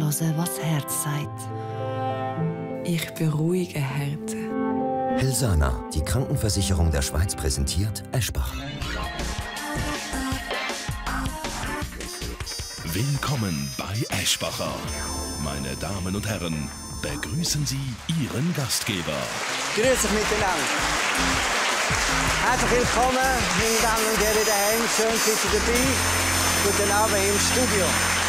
hören, was das Herz sagt. Ich beruhige Herzen. Helsana, die Krankenversicherung der Schweiz, präsentiert Eschbach. Willkommen bei Eschbacher. Meine Damen und Herren, begrüßen Sie Ihren Gastgeber. Grüß euch miteinander. Herzlich willkommen, meine Damen und Herren daheim. Schön, sind Sie dabei. Guten Abend im Studio.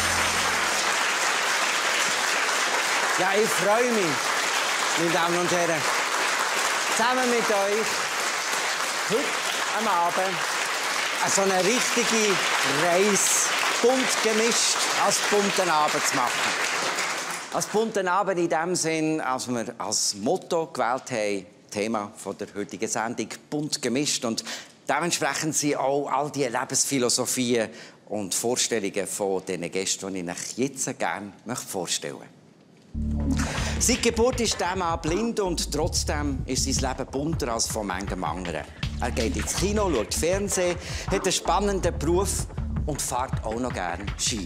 Ja, ich freue mich, meine Damen und Herren, zusammen mit euch heute am Abend so eine richtige Reise, bunt gemischt, als bunten Abend zu machen. Als bunten Abend in dem Sinn, als wir als Motto gewählt haben, Thema der heutigen Sendung, bunt gemischt. Und dementsprechend sind auch all die Lebensphilosophien und Vorstellungen von den Gästen, die ich euch jetzt gerne vorstellen möchte. Seit Geburt ist der Mann blind und trotzdem ist sein Leben bunter als von manchem anderen. Er geht ins Kino, schaut Fernsehen, hat einen spannenden Beruf und fährt auch noch gerne Ski.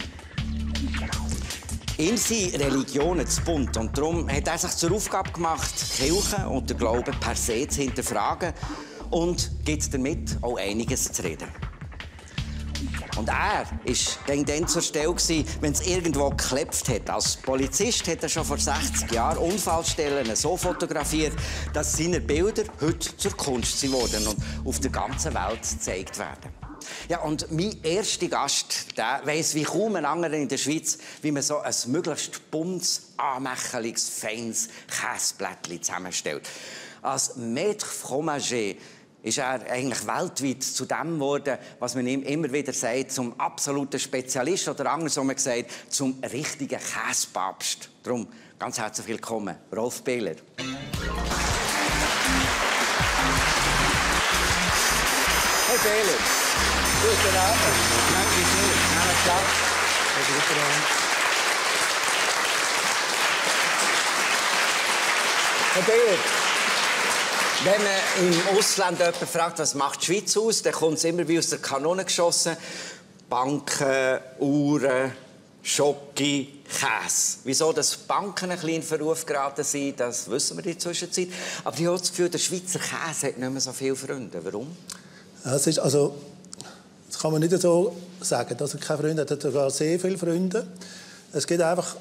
Ihm sind Religionen zu bunt und darum hat er sich zur Aufgabe gemacht, die Kirche und den Glauben per se zu hinterfragen und gibt damit auch einiges zu reden. Und er war dann zur Stelle, wenn es irgendwo geklopft hat. Als Polizist hat er schon vor 60 Jahren Unfallstellen so fotografiert, dass seine Bilder heute zur Kunst geworden und auf der ganzen Welt gezeigt werden. Ja, und mein erster Gast, der weiss wie kaum ein anderer in der Schweiz, wie man so ein möglichst buntes, anmächeliges, feines Käseblättchen zusammenstellt. Als Maître Fromager ist er eigentlich weltweit zu dem geworden, was man ihm immer wieder sagt, zum absoluten Spezialist oder andersrum gesagt, zum richtigen Käsepapst. Darum ganz herzlich willkommen, Rolf Behler. Herr Behler, guten Abend. Danke schön. Nehmen Platz. Herr Behler, wenn man im Ausland jemanden fragt, was macht die Schweiz aus, dann kommt es immer wie aus der Kanone geschossen. Banken, Uhren, Schoki, Käse. Wieso dass Banken ein bisschen in Verruf geraten sind, das wissen wir in der Zwischenzeit. Aber ich habe das Gefühl, der Schweizer Käse hat nicht mehr so viele Freunde. Warum? Das kann man nicht so sagen, dass er keine Freunde hat. Er hat sogar sehr viele Freunde. Es gibt einfach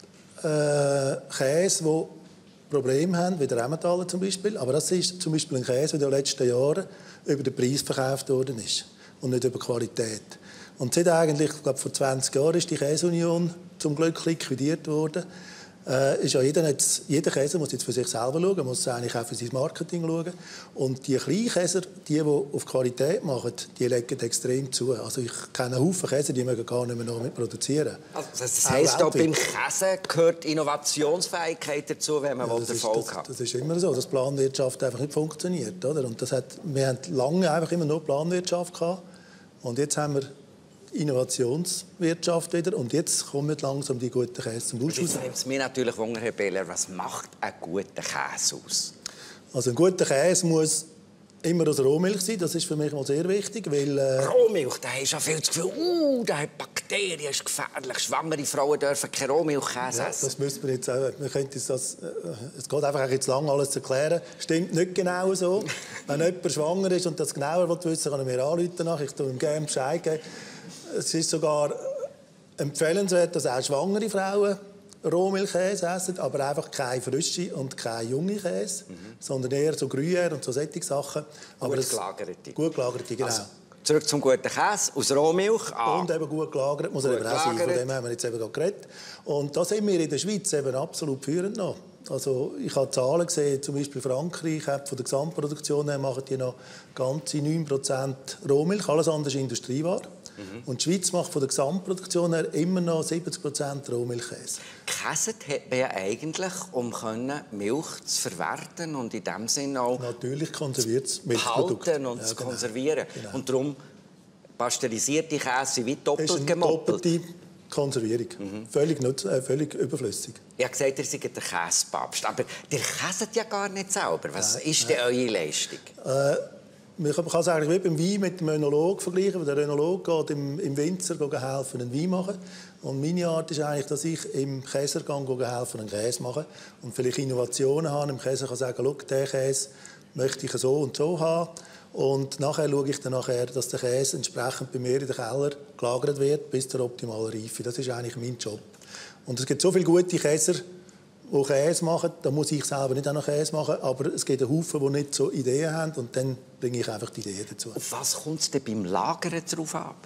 Käse, die Probleme haben, wie der Emmentaler zum Beispiel. Aber das ist zum Beispiel ein Käse, der in den letzten Jahren über den Preis verkauft worden ist und nicht über Qualität. Und seit eigentlich, ich glaube, vor 20 Jahren ist die Käseunion zum Glück liquidiert worden. Ist ja jeder Käser muss jetzt für sich selber schauen, muss eigentlich auch für sein Marketing schauen. Und die Kleinkäser, die auf Qualität machen, die legen extrem zu. Also ich kenne Haufen Käser, die mögen gar nicht mehr noch mit produzieren. Also das heisst, auch beim Käse gehört Innovationsfähigkeit dazu, wenn man Erfolg hat. Das ist immer so, dass Planwirtschaft einfach nicht funktioniert. Oder? Und wir haben lange einfach immer nur Planwirtschaft gehabt. Und jetzt haben wir Innovationswirtschaft wieder. Und jetzt kommen langsam die guten Käse zum Ausschluss. Jetzt nimmt es mir natürlich Wunder, Herr Behler, was macht ein guter Käse aus? Also ein guter Käse muss immer aus Rohmilch sein. Das ist für mich mal sehr wichtig, weil Rohmilch, da hast du ja viel das Gefühl, da hat Bakterien, ist gefährlich. Schwangere Frauen dürfen keine Rohmilchkäse essen. Das müssen wir jetzt auch. Es geht einfach jetzt lang, alles zu erklären. Stimmt nicht genau so. Wenn jemand schwanger ist und das genauer wissen will, kann er mir anrufen. Ich tue ihm gerne Bescheid geben. Es ist sogar empfehlenswert, dass auch schwangere Frauen Rohmilchkäse essen, aber einfach keine frische und keine junge Käse, sondern eher so Gruyère und so solche Sachen. Aber gut gelagerte. Gut gelagerte, genau. Also, zurück zum guten Käse aus Rohmilch. Und eben gut gelagert muss er eben auch sein. Von dem haben wir jetzt eben gerade geredet. Und da sind wir in der Schweiz eben absolut führend noch. Also ich habe Zahlen gesehen, zum Beispiel Frankreich von der Gesamtproduktion her machen die noch ganze 9% Rohmilch, alles andere ist Industrieware. Und die Schweiz macht von der Gesamtproduktion her immer noch 70% Rohmilchkäse. Gekäset hat man ja eigentlich, um Milch zu verwerten und in dem Sinne auch natürlich konserviertes Milchprodukt behalten und zu konservieren. Genau. Und darum pasteurisierte Käse wie doppelt gemoppelt. Doppelte Konservierung. Völlig überflüssig. Ich habe gesagt, ihr seid der Käsepapst. Aber ihr käset ja gar nicht selber. Was ist denn eure Leistung? Man kann es eigentlich wie beim Wein mit dem Önolog vergleichen. Der Önolog geht im Winzer helfen, einen Wein machen. Und meine Art ist eigentlich, dass ich im Käsergang helfe, einen Käse machen und vielleicht Innovationen habe. Im Käse kann sagen, schau, diesen Käse möchte ich so und so haben. Und nachher schaue ich dann dass der Käse entsprechend bei mir in den Keller gelagert wird, bis zur optimalen Reife. Das ist eigentlich mein Job. Und es gibt so viele gute Käser, die Käse machen. Da muss ich selber nicht auch noch Käse machen, aber es gibt einen Haufen, die nicht so Ideen haben und dann bringe ich einfach die Ideen dazu. Auf was kommt es denn beim Lagern drauf ab?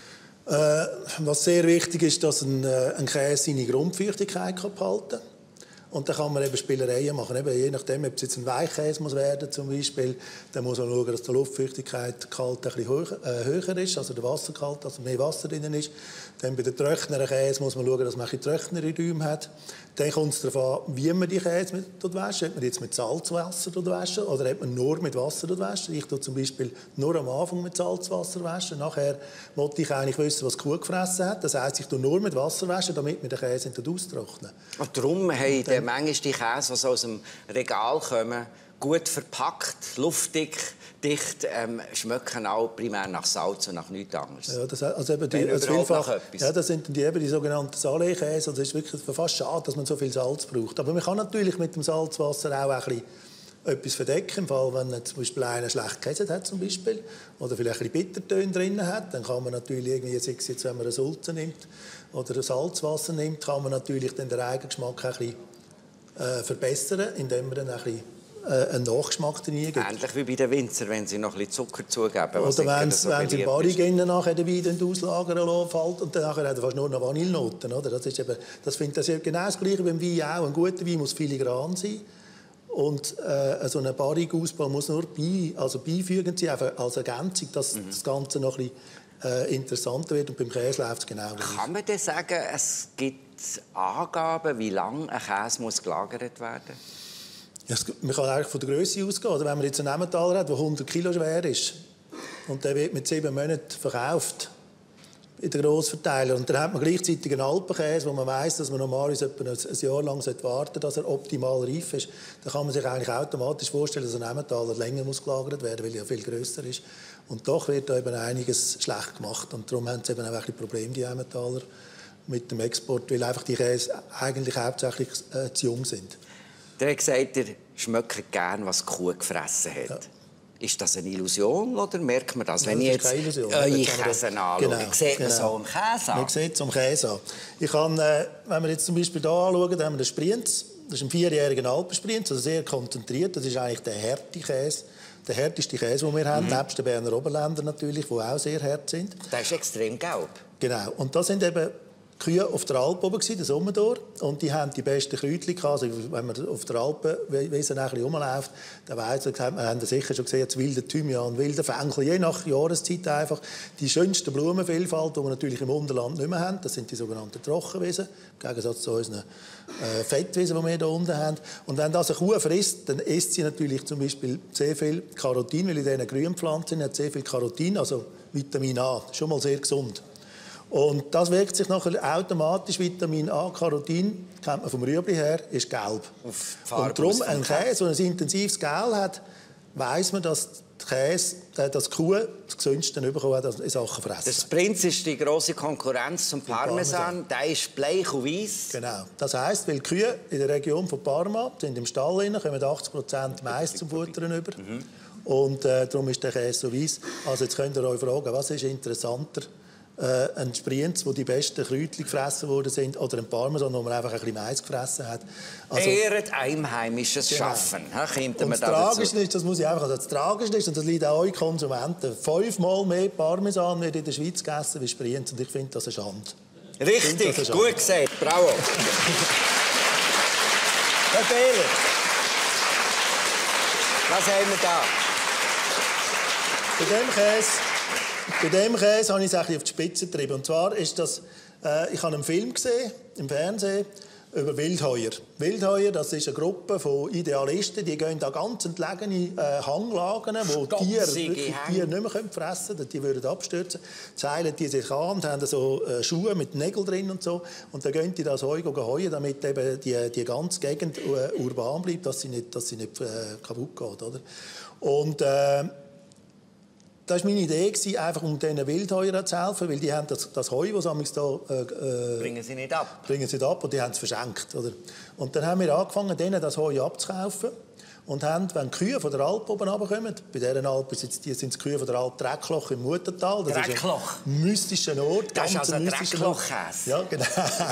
Was sehr wichtig ist, dass ein Käse seine Grundfeuchtigkeit behalten kann. Und dann kann man eben Spielereien machen. Eben, je nachdem, ob es jetzt ein Weichkäse muss werden zum Beispiel, dann muss man schauen, dass die Luftfeuchtigkeit ein bisschen höher ist, also der Wassergehalt, also mehr Wasser drin ist. Dann bei den trockeneren Käse muss man schauen, dass man ein bisschen trockenere Räume hat. Dann kommt es darauf an, wie man die Käse waschen. Ob man jetzt mit Salzwasser waschen oder ob man nur mit Wasser waschen. Ich tue zum Beispiel nur am Anfang mit Salzwasser waschen. Nachher wollte ich eigentlich wissen, was die Kuh gefressen hat. Das heisst, ich tue nur mit Wasser waschen, damit wir den Käse nicht austrocknen. Und darum haben manchmal die Käse, die aus dem Regal kommen, gut verpackt, luftig, dicht, schmecken auch primär nach Salz und nach nichts anderes. Ja, das sind die sogenannten Salé-Käse. Das ist wirklich fast schade, dass man so viel Salz braucht. Aber man kann natürlich mit dem Salzwasser auch ein bisschen etwas verdecken. Im Fall, wenn zum Beispiel einer schlecht Käse hat zum Beispiel, oder vielleicht ein bisschen Bittertöne drin hat, dann kann man natürlich irgendwie, jetzt, wenn man eine Sulze nimmt oder ein Salzwasser nimmt, kann man natürlich den Eigengeschmack ein bisschen verbessern, indem man dann ein bisschen einen Nachgeschmack drin gibt. Ähnlich wie bei den Winzer, wenn sie noch ein bisschen Zucker zugeben. Oder wenn sie im Barrique nachher den Wein auslagern lassen, und dann hat er fast nur noch Vanillenoten. Oder? Das ist genau das Gleiche beim Wein auch. Ein guter Wein muss filigran sein. Und so ein Barrique-Ausbau muss nur beifügend sein, einfach als Ergänzung, dass das Ganze noch ein bisschen interessanter wird. Und beim Käse läuft es genau gleich. Kann man denn sagen, es gibt Angaben, wie lange ein Käse muss gelagert werden muss? Ja, man kann eigentlich von der Grösse ausgehen. Oder wenn man jetzt einen Emmentaler hat, der 100 Kilo schwer ist und der wird mit 7 Monaten verkauft in den Grossverteiler, und dann hat man gleichzeitig einen Alpenkäse, wo man weiss, dass man normalerweise etwa ein Jahr lang warten sollte, dass er optimal reif ist, dann kann man sich eigentlich automatisch vorstellen, dass ein Emmentaler länger muss gelagert werden, weil er ja viel grösser ist. Und doch wird da eben einiges schlecht gemacht. Und darum haben sie eben auch ein Problem, die Emmentaler, mit dem Export, weil einfach die Käse eigentlich hauptsächlich zu jung sind. Der hat gesagt, er schmeckt gern, was die Kuh gefressen hat. Ja. Ist das eine Illusion oder merkt man das? Wenn ich jetzt eure Käse anschaue, genau, sieht man so am Käse an? Man sieht es am Käse an. Ich kann, wenn wir jetzt zum Beispiel hier anschauen, da haben wir den Sprienz. Das ist ein 4-jähriger Alpensprienz, also sehr konzentriert. Das ist eigentlich der Härte-Käse. Der härteste Käse, den wir haben, nebst den Berner Oberländer natürlich, die auch sehr hart sind. Der ist extrem gelb. Genau. Und das sind eben Kühe auf der Alp oben gewesen, den Sommer durch, und die haben die besten Kräutchen gehabt. Also, wenn man auf der Alpenwiese ein bisschen rumläuft, dann weiss man, wir haben sicher schon gesehen, wilder Thymian, wilder Fenchel, je nach Jahreszeit einfach. Die schönste Blumenvielfalt, die wir natürlich im Unterland nicht mehr haben, das sind die sogenannten Trockenwiesen, im Gegensatz zu unseren Fettwiesen, die wir hier unten haben. Und wenn das eine Kuh frisst, dann isst sie natürlich zum Beispiel sehr viel Carotin, weil in diesen Grünpflanzen hat sehr viel Carotin, also Vitamin A, schon mal sehr gesund. Und das wirkt sich nachher automatisch, Vitamin A, Carotin, kennt man vom Rüebli her, ist gelb. Und darum, ein Käse, der ein intensives Gel hat, weiss man, dass die Kuh das Gesündeste bekommen hat in Sachen Fressen. Der Prinz ist die grosse Konkurrenz zum Parmesan. Der ist bleich und weiss. Genau. Das heisst, weil die Kühe in der Region von Parma sind im Stall drin, kommen 80% Mais zum Futtern über. Und darum ist der Käse so weiss. Also jetzt könnt ihr euch fragen, was ist interessanter? Ein Sprienz, wo die besten Kräutchen gefressen worden sind, oder ein Parmesan, wo man einfach ein bisschen Mais gefressen hat. Also, ehret einheimisches Schaffen. Und das Tragische ist, das muss ich einfach sagen, das Tragische ist, und das liegt auch euch Konsumenten, 5-mal mehr Parmesan wird in der Schweiz gegessen wie Sprienz, und ich finde das eine Schande. Richtig, gut gesagt, bravo. Herr Behler, was haben wir da? Bei dem Käse habe ich es ein bisschen auf die Spitze getrieben. Und zwar ist das, ich habe einen Film gesehen, im Fernsehen, über Wildheuer. Wildheuer, das ist eine Gruppe von Idealisten, die gehen da ganz entlegene Hanglagen, wo Tiere nicht mehr fressen können, die würden abstürzen. Zeilen die sich an und haben so Schuhe mit Nägeln drin und so. Und dann gehen die das Heu heuen, damit eben die ganze Gegend urban bleibt, dass sie nicht kaputt geht. Oder? Und Das war meine Idee, einfach um diesen Wildheuern zu helfen, weil die haben das Heu, das sie da Bringen sie nicht ab. Bringen sie nicht ab und die haben es verschenkt. Oder? Und dann haben wir angefangen, denen das Heu abzukaufen. Und haben, wenn die Kühe von der Alp oben runterkommen, bei dieser Alp sind die Kühe von der Alp Dreckloch im Muttertal. Das Dreckloch? ist ein mystischer Ort. Das ist also ein Drecklochkäse. Ja, genau.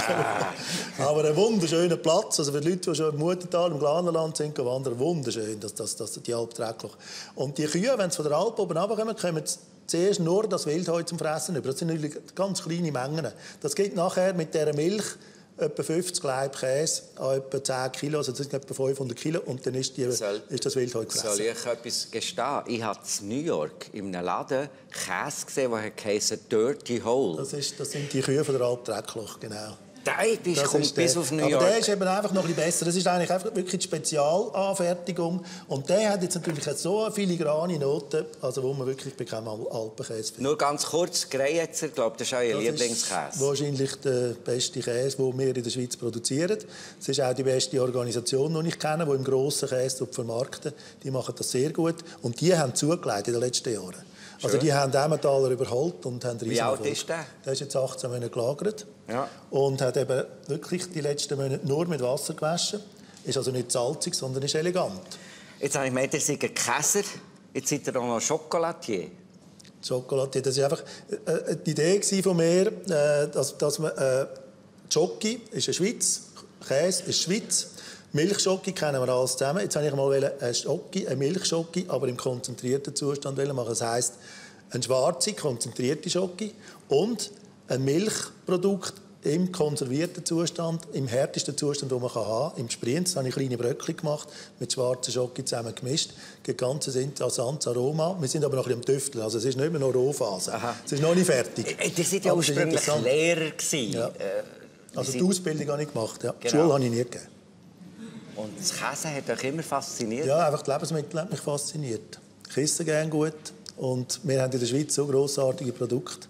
Aber ein wunderschöner Platz. Also für die Leute, die schon im Muttertal, im Glanerland sind, wandern, wunderschön, die Alp Dreckloch. Und die Kühe, wenn sie von der Alp oben runterkommen, kommen zuerst nur das Wildheu zum Fressen über. Das sind natürlich ganz kleine Mengen. Das geht nachher mit dieser Milch etwa 50 Laib Käse an etwa 10 Kilo, also das sind etwa 500 Kilo, und dann ist das Wildheu gefressen. Soll ich etwas gestehen? Ich habe in New York in einem Laden Käse gesehen, der heisst Dirty Hole. Das sind die Kühe von der Alp Dreckloch, genau. Der kommt bis auf New York. Aber der ist eben einfach noch ein bisschen besser. Das ist eigentlich einfach wirklich die Spezialanfertigung. Und der hat jetzt natürlich so eine filigrane Noten, also wo man wirklich bei keinem Alpenkäse findet. Nur ganz kurz, Greyetzer, glaube das ist euer Lieblingskäse. Das ist wahrscheinlich der beste Käse, den wir in der Schweiz produzieren. Es ist auch die beste Organisation, die ich kenne, die im grossen Käse vermarkten. Die machen das sehr gut. Und die haben zugelegt in den letzten Jahren. Also die haben Emmentaler überholt und haben riesen Erfolg. Wie alt ist der? Der ist jetzt 18 Monate gelagert. Ja. Und hat eben wirklich die letzten Monate nur mit Wasser gewaschen. Ist also nicht salzig, sondern ist elegant. Jetzt habe ich gemeint, ihr seid ein Käser, jetzt seid ihr auch noch Chocolatier. Chocolatier, das war einfach die Idee von mir, dass man Schoki ist eine Schweiz, Käse ist Schweiz, Milchschoki kennen wir alles zusammen. Jetzt wollte ich mal eine Milchschoki, aber im konzentrierten Zustand machen. Das heisst, eine schwarze, konzentrierte Schoki und ein Milchprodukt im konservierten Zustand, im härtesten Zustand, den man haben kann. Im Sprinz habe ich kleine Bröckchen gemacht, mit schwarzer Schoki zusammen gemischt. Das ganze interessantes Aroma. Wir sind aber noch ein bisschen am Tüfteln, also es ist nicht mehr noch Rohphase. Aha. Es ist noch nicht fertig. Ihr seid ja ursprünglich Lehrer gewesen. Ja. Also die Ausbildung habe ich gemacht, ja. Genau. Die Schule habe ich nie gegeben. Und das Käse hat euch immer fasziniert? Ja, einfach die Lebensmittel hat mich fasziniert. Ich esse gerne gut und wir haben in der Schweiz so grossartige Produkte.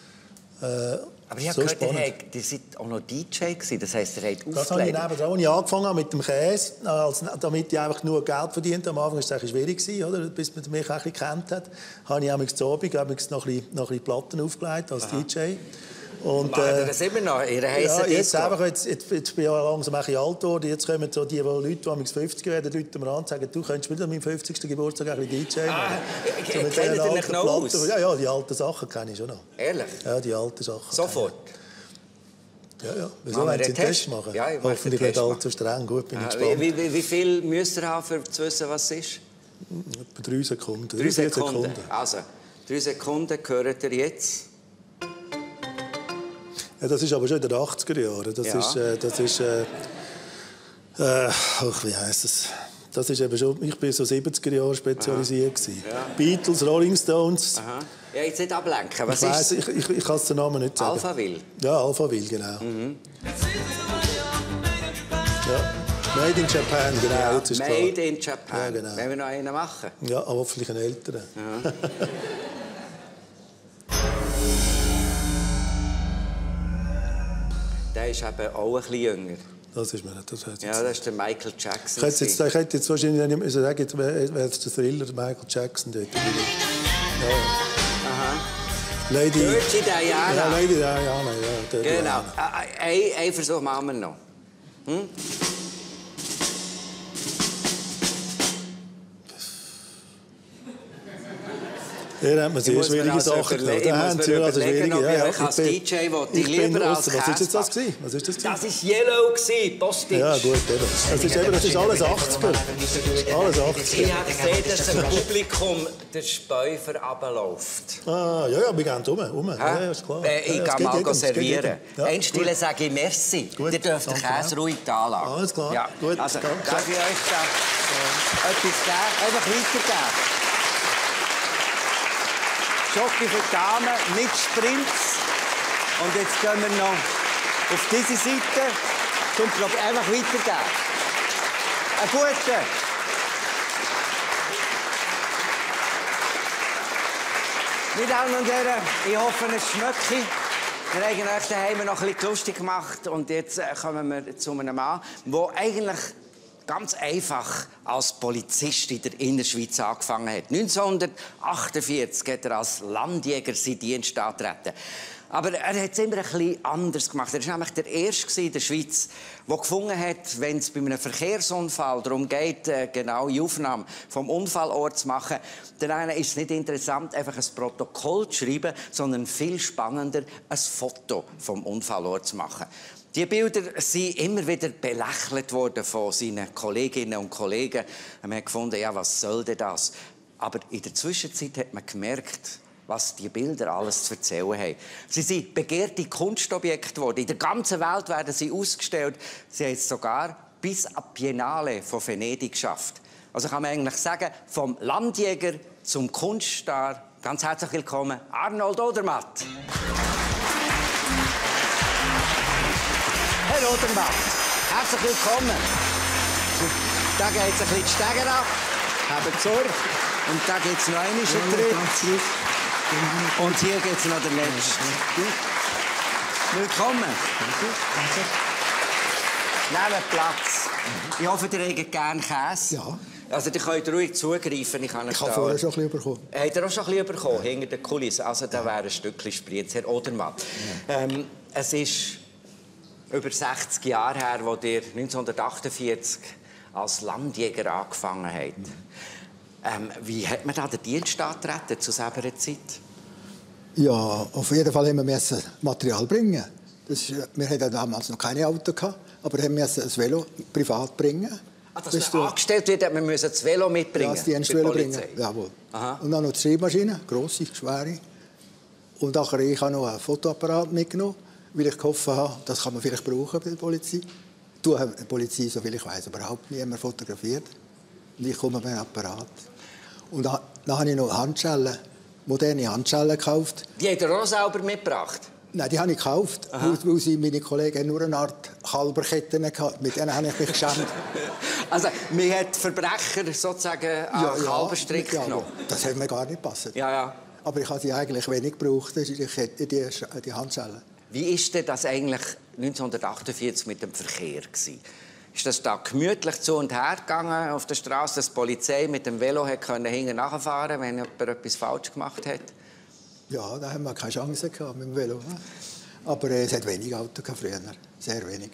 Aber ich habe gehört, ihr seid auch noch DJ gewesen, das heisst, ihr habt aufgelegt. Das habe ich nebenan, als ich angefangen habe mit dem Käse, damit ich einfach nur Geld verdient. Am Anfang war es ein bisschen schwierig, oder? Bis man mich ein bisschen kennt hat. Habe ich zu Abend noch ein bisschen Platten aufgelegt als DJ. Und, macht ihr das immer noch? Ihr ja, jetzt bin ich ja langsam ein bisschen alt geworden. Jetzt kommen so die Leute, die 50 werden, Leute mir an und sagen, du könntest wieder an meinem 50. Geburtstag ein bisschen DJ machen. Kennt ihr euch noch aus? Ja, die alten Sachen kenne ich schon noch. Ehrlich? Ja, die alten Sachen. Sofort? Ja. Wieso wollen Sie einen Test machen? Ja, ich hoffentlich nicht allzu streng. Gut, bin ich gespannt. Wie viel müsst ihr haben, um zu wissen, was es ist? Etwa 3 Sekunden. 3 Sekunden. Also, 3 Sekunden gehört ihr jetzt. Ja, das ist aber schon in den 80er Jahren. Wie heisst es? Das ist eben schon, ich bin so 70er Jahre spezialisiert. Ja. Beatles, Rolling Stones. Aha. Ja, jetzt nicht ablenken. Was ich weiss, ich kann es den Namen nicht sagen. Alphaville? Ja, Alphaville, genau. Mhm. Ja. Made in Japan, genau. Ja, jetzt ist Made klar. in Japan. Ja, genau. Wollen wir noch einen machen? Ja, aber hoffentlich einen älteren. Ja. Der ist eben auch ein bisschen jünger. Das ist mir nicht. Das ist der Michael Jackson. Ich hätte jetzt wahrscheinlich nicht sagen, wäre der Thriller Michael Jackson dort. Ja. Aha. Lady Diana. Ja, Lady Diana, ja. Genau. Einen Versuch machen wir noch. Hm? Hier hat man sehr schwierige Sachen gemacht. Ich muss mir überlegen, ob ich euch als DJ lieber als Käse. Was ist das gewesen? Das war Yellow, Postage. Ja, gut, eben. Das ist alles 80er. Alles 80er. Ich habe gesehen, dass im Publikum der Späufer runterläuft. Ah, ja, wir gehen um. Ja, ist klar. Ich gehe mal servieren. Einstellen sage ich merci. Ihr dürft den Käse ruhig da lassen. Alles klar. Ja. Gut. Also, darf ich euch da etwas geben? Einfach weitergeben. Schoki für die Damen mit Sprints. Und jetzt gehen wir noch auf diese Seite zum Problem. Einfach weitergeben. Ein guter. Meine Damen und Herren, ich hoffe, es schmeckt. Wir haben euch daheim noch ein bisschen lustig gemacht. Und jetzt kommen wir zu einem Mann, der eigentlich ganz einfach als Polizist in der Innerschweiz angefangen hat. 1948 hat er als Landjäger seinen Dienst angetreten. Aber er hat es immer ein bisschen anders gemacht. Er war nämlich der Erste in der Schweiz, der gefunden hat, wenn es bei einem Verkehrsunfall darum geht, genau die Aufnahme vom Unfallort zu machen, dann ist es nicht interessant, einfach ein Protokoll zu schreiben, sondern viel spannender, ein Foto vom Unfallort zu machen. Die Bilder sind immer wieder belächelt worden von seinen Kolleginnen und Kollegen. Man hat gefunden, ja, was soll denn das? Aber in der Zwischenzeit hat man gemerkt, was die Bilder alles zu erzählen haben. Sie sind begehrte Kunstobjekte geworden. In der ganzen Welt werden sie ausgestellt. Sie haben es sogar bis an die Biennale von Venedig geschafft. Also kann man eigentlich sagen, vom Landjäger zum Kunststar. Ganz herzlich willkommen, Arnold Odermatt. Herr Odermatt, herzlich willkommen. Da geht es ein bisschen die Stege ab. Haben Sorge. Und da gibt es noch einen Tritt. Und hier geht es noch der Letzte. Willkommen. Nehmt Platz. Ich hoffe, ihr habt gerne Käse. Ja. Also, ihr könnt ruhig zugreifen. Ich habe vorher schon ein bisschen bekommen. Habt ihr auch schon ein bisschen bekommen, hinter der Kulisse? Also, da wäre ein Stückchen Spritz, Herr Odermatt. Ja. Es ist über 60 Jahre her, als ihr 1948 als Landjäger angefangen habt. Wie hat man da den Dienst angetreten zu selber Zeit? Ja, auf jeden Fall haben wir Material bringen. Wir hatten damals noch keine Auto, aber wir mussten ein Velo privat bringen. Dass man angestellt wird, man muss das Velo mitbringen? Ja, das Dienstvelo bringen, jawohl. Aha. Und dann noch die Schreibmaschine, grosse, schwere. Und nachher ich habe noch einen Fotoapparat mitgenommen, weil ich gehofft habe, das kann man vielleicht brauchen bei der Polizei. Die Polizei, soviel ich weiss, überhaupt nie mehr fotografiert. Und ich komme mit einem Apparat. Und dann habe ich noch Handschellen, moderne Handschellen gekauft. Die habt ihr auch selber mitgebracht? Nein, die habe ich gekauft, weil meine Kollegen nur eine Art Kalberketten hatten. Mit denen habe ich mich geschämt. Also, man hat Verbrecher sozusagen an Kalberstrick genommen? Das hat mir gar nicht gepasst. Ja, ja. Aber ich habe sie eigentlich wenig gebraucht, die Handschellen. Wie war denn das eigentlich 1948 mit dem Verkehr? Ist das da gemütlich zu und her gegangen auf der Straße, dass die Polizei mit dem Velo hinten nachfahren konnte, wenn jemand etwas falsch gemacht hat? Ja, da haben wir keine Chance gehabt mit dem Velo. Aber es hat wenig Auto früher, sehr wenig.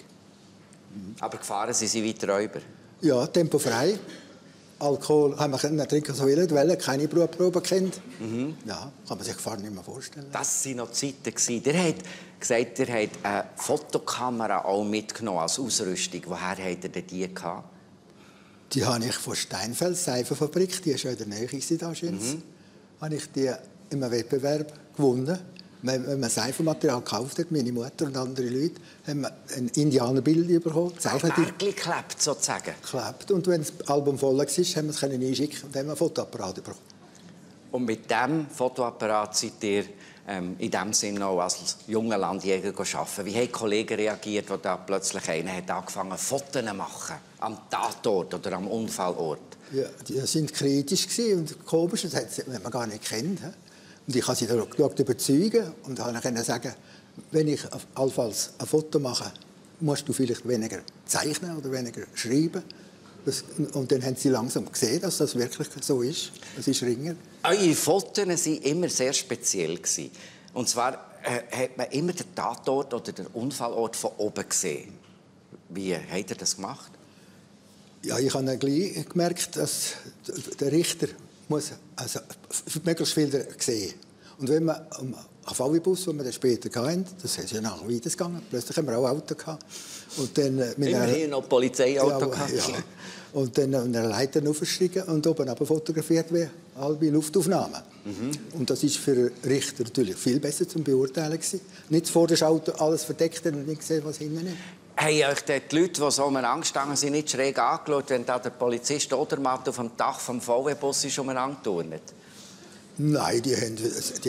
Aber gefahren sind Sie wie Räuber? Ja, tempofrei. Alkohol haben wir trinken so wollen, keine Blutprobe kennt. Ja, kann man sich Gefahren nicht mehr vorstellen. Das waren noch Zeiten. Ihr habt gesagt, ihr habt eine Fotokamera auch mitgenommen als Ausrüstung. Woher habt ihr die gehabt? Die habe ich von Steinfeld, Seifenfabrik, die ist ja in der Nähe da. Habe ich die in einem Wettbewerb gewonnen. Wenn man Seifenmaterial gekauft hat, meine Mutter und andere Leute, haben wir ein Indianerbild bekommen. Geklebt, sozusagen? Geklebt. Und wenn das Album voll war, haben wir es einschicken und haben ein Fotoapparat bekommen. Und mit diesem Fotoapparat seid ihr in diesem Sinne auch als junger Landjäger arbeiten. Wie haben die Kollegen reagiert, als da plötzlich einer hat angefangen Fotos zu machen? Am Tatort oder am Unfallort? Ja, die waren kritisch und komisch, das hat man gar nicht gekannt. Und ich habe sie überzeugen und konnte sagen, wenn ich allenfalls ein Foto mache, musst du vielleicht weniger zeichnen oder weniger schreiben. Und dann haben sie langsam gesehen, dass das wirklich so ist. Es ist Ringer. Eure Fotos waren immer sehr speziell. Und zwar hat man immer den Tatort oder den Unfallort von oben gesehen. Wie habt ihr das gemacht? Ja, ich habe gleich gemerkt, dass der Richter muss möglichst viel sehen. Und wenn man am VW-Bus, den wir dann später hatten, das ist ja nachher weitergegangen, plötzlich haben wir auch Auto gehabt. Und dann immerhin noch Polizeiauto gehabt. Ja. Und dann an einer Leiter aufgestiegen und oben aber fotografiert wie halbe Luftaufnahmen. Und das ist für Richter natürlich viel besser zum Beurteilen gewesen. Nicht vor dem Auto alles verdeckt und nicht gesehen, was hinten ist. Haben euch die Leute, die so umeinander gestanden sind, nicht schräg angeschaut, wenn da der Polizist Odermatt auf dem Dach vom VW-Bus umeinander turnt? Nein, die haben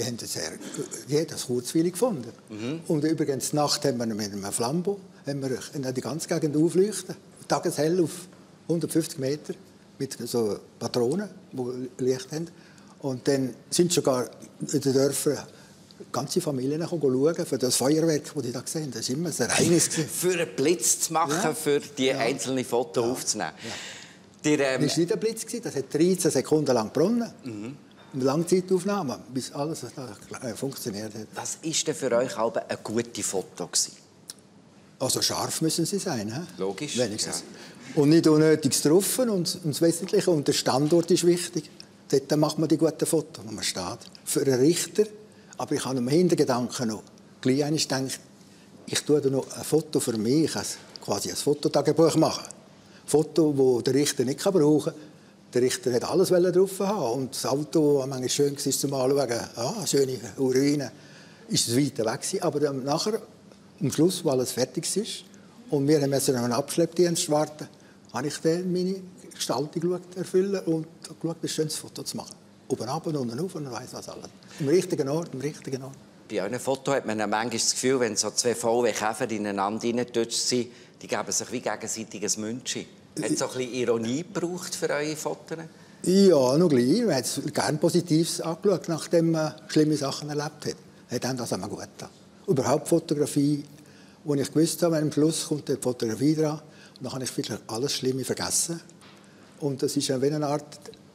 das kurzweilig gefunden. Und übrigens, Nacht haben wir mit einem Flambo die ganze Gegend aufleuchten. Tageshell auf 150 Meter mit so Patronen, die Licht haben. Und dann sind sogar in den Dörfern ganze Familien schauen für das Feuerwerk, das ich da gesehen habe. Das war immer ein Ereignis. Für einen Blitz zu machen, für die einzelnen Fotos aufzunehmen. Das war nicht ein Blitz, das hat 13 Sekunden lang gebrannt. Eine Langzeitaufnahme, bis alles funktioniert hat. Was war denn für euch aber ein gutes Foto? Also scharf müssen sie sein. He? Logisch. Wenigstens. Ja. Und nicht unnötiges drauf. Und das Wesentliche. Und der Standort ist wichtig. Dort macht man die guten Fotos, wo man steht. Für einen Richter. Aber ich habe im Hintergedanken noch gleich einmal gedacht, ich tue da noch ein Foto für mich, quasi ein Fototagebuch machen. Ein Foto, das der Richter nicht brauchen kann. Der Richter hat alles drauf haben. Und das Auto, das manchmal schön war zum Anschauen, schöne Ruinen, ist es weiter weg gewesen. Aber dann nachher, am Schluss, weil alles fertig ist, und wir mussten noch einen Abschleppdienst warten, habe ich dann meine Gestaltung erfüllen und geschaut, ein schönes Foto zu machen. Oben runter, unten rauf und weiss was alles. Im richtigen Ort, im richtigen Ort. Bei einem Foto hat man manchmal das Gefühl, wenn so zwei VW-Käfer ineinander reingetutscht sind, die geben sich wie gegenseitig ein Münzchen. Hat es auch ein bisschen Ironie gebraucht für eure Fotos? Ja, noch gleich. Man hat es gerne Positives angeschaut, nachdem man schlimme Sachen erlebt hat. Hat einem das einmal gut getan. Überhaupt Fotografie, wo ich gewusst habe, am Schluss kommt die Fotografie dran. Und dann habe ich vielleicht alles Schlimme vergessen. Und das ist wie eine Art,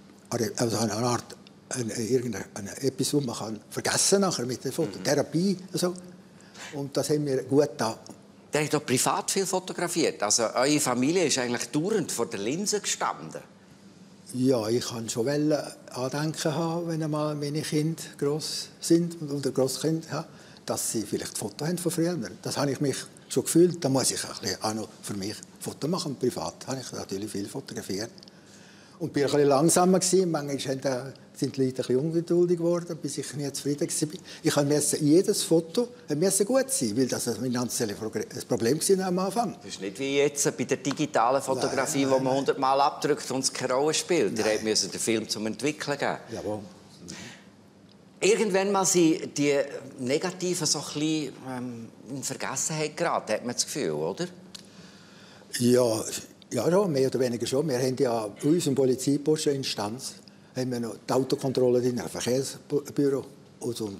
irgendeine Episode, man kann vergessen nachher mit der Fototherapie. Also. Und das haben wir gut getan. Der hat doch privat viel fotografiert. Also eure Familie ist eigentlich dauernd vor der Linse gestanden. Ja, ich kann schon Andenken haben, wenn einmal meine Kinder gross sind oder Grosskinder haben, dass sie vielleicht Fotos haben von früher. Das habe ich mich schon gefühlt. Da muss ich auch noch für mich Fotos machen. Privat habe ich natürlich viel fotografiert. Und bin ein bisschen langsamer gewesen. Manchmal sind die Leute ein bisschen ungeduldig geworden, bis ich nicht zufrieden war. Jedes Foto musste gut sein, weil das ein finanzielles Problem war am Anfang. Das ist nicht wie jetzt bei der digitalen Fotografie, wo man 100-mal abdrückt und es keine Rolle spielt. Ihr müsst den Film zum Entwickeln geben. Jawohl. Irgendwann mal sind die Negativen so ein bisschen in Vergessenheit geraten, hat man das Gefühl, oder? Ja, mehr oder weniger schon. Wir haben ja in unserem Polizeiposten Instanz haben wir noch die Autokontrolle drin, ein Verkehrsbüro und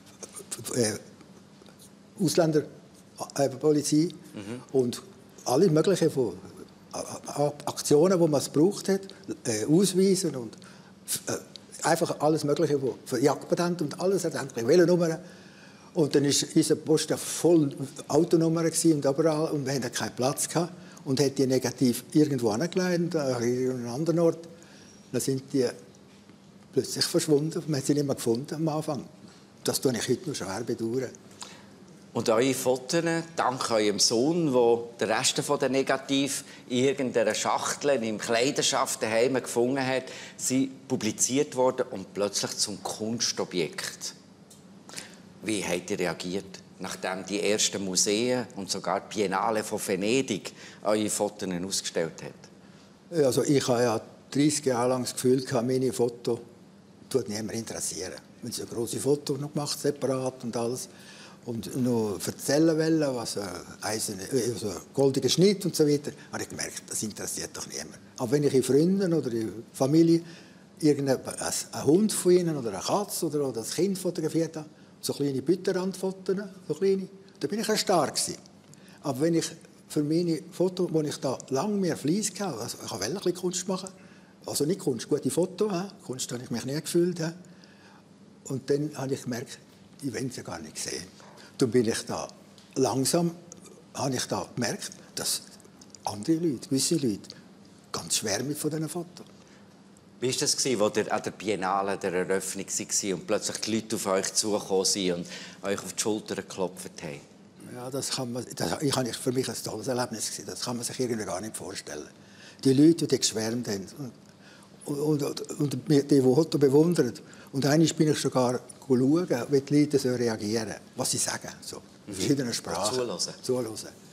Ausländerpolizei und alle möglichen Aktionen, die man es gebraucht hat, Ausweisen und einfach alles Mögliche für Jagdpatent und alles Velonummer. Und dann war unser Posten voll Autonummern und überall und wir hatten keinen Platz gehabt. Und hat die negativ irgendwo angelegt, an einem anderen Ort. Dann sind die plötzlich verschwunden. Man hat sie nicht mehr gefunden am Anfang. Das tue ich heute noch schwer bedauern. Und eure Fotos, dank eurem Sohn, wo der Rest der Negativ in irgendeiner Schachtel im Kleiderschaft daheim gefunden hat, sind publiziert worden und plötzlich zum Kunstobjekt. Wie habt ihr reagiert, nachdem die ersten Museen und sogar die Biennale von Venedig eure Fotos ausgestellt hat? Also ich habe ja 30 Jahre lang das Gefühl, meine Fotos tut niemand interessieren. Wenn sie große Fotos noch gemacht, separat und alles, und noch erzählen wollen, was ein goldiger Schnitt und so weiter, habe ich gemerkt, das interessiert doch niemand. Aber wenn ich in Freunden oder in Familie einen Hund von ihnen oder eine Katze oder das Kind fotografiert habe, so kleine Büttenrandfotos, so kleine, da bin ich erstarrt gewesen. Aber wenn ich für meine Fotos, wo ich da lange mehr Fleiss hatte, also ich wollte ein bisschen Kunst machen, also nicht Kunst, gute Fotos, Kunst habe ich mich nie gefühlt. Und dann habe ich gemerkt, ich will sie gar nicht sehen. Dann bin ich da langsam, habe ich da gemerkt, dass andere Leute, gewisse Leute, ganz schwärmen von diesen Fotos. Wie war das, als ihr an der Biennale der Eröffnung war und plötzlich die Leute auf euch zugekommen sind und euch auf die Schulter geklopft haben? Ja, für mich ein tolles Erlebnis. Das kann man sich irgendwie gar nicht vorstellen. Die Leute, die geschwärmt haben und die Fotos bewundern. Und einmal bin ich sogar schauen, wie die Leute so reagieren, was sie sagen, so in verschiedenen Sprachen. Zuhören.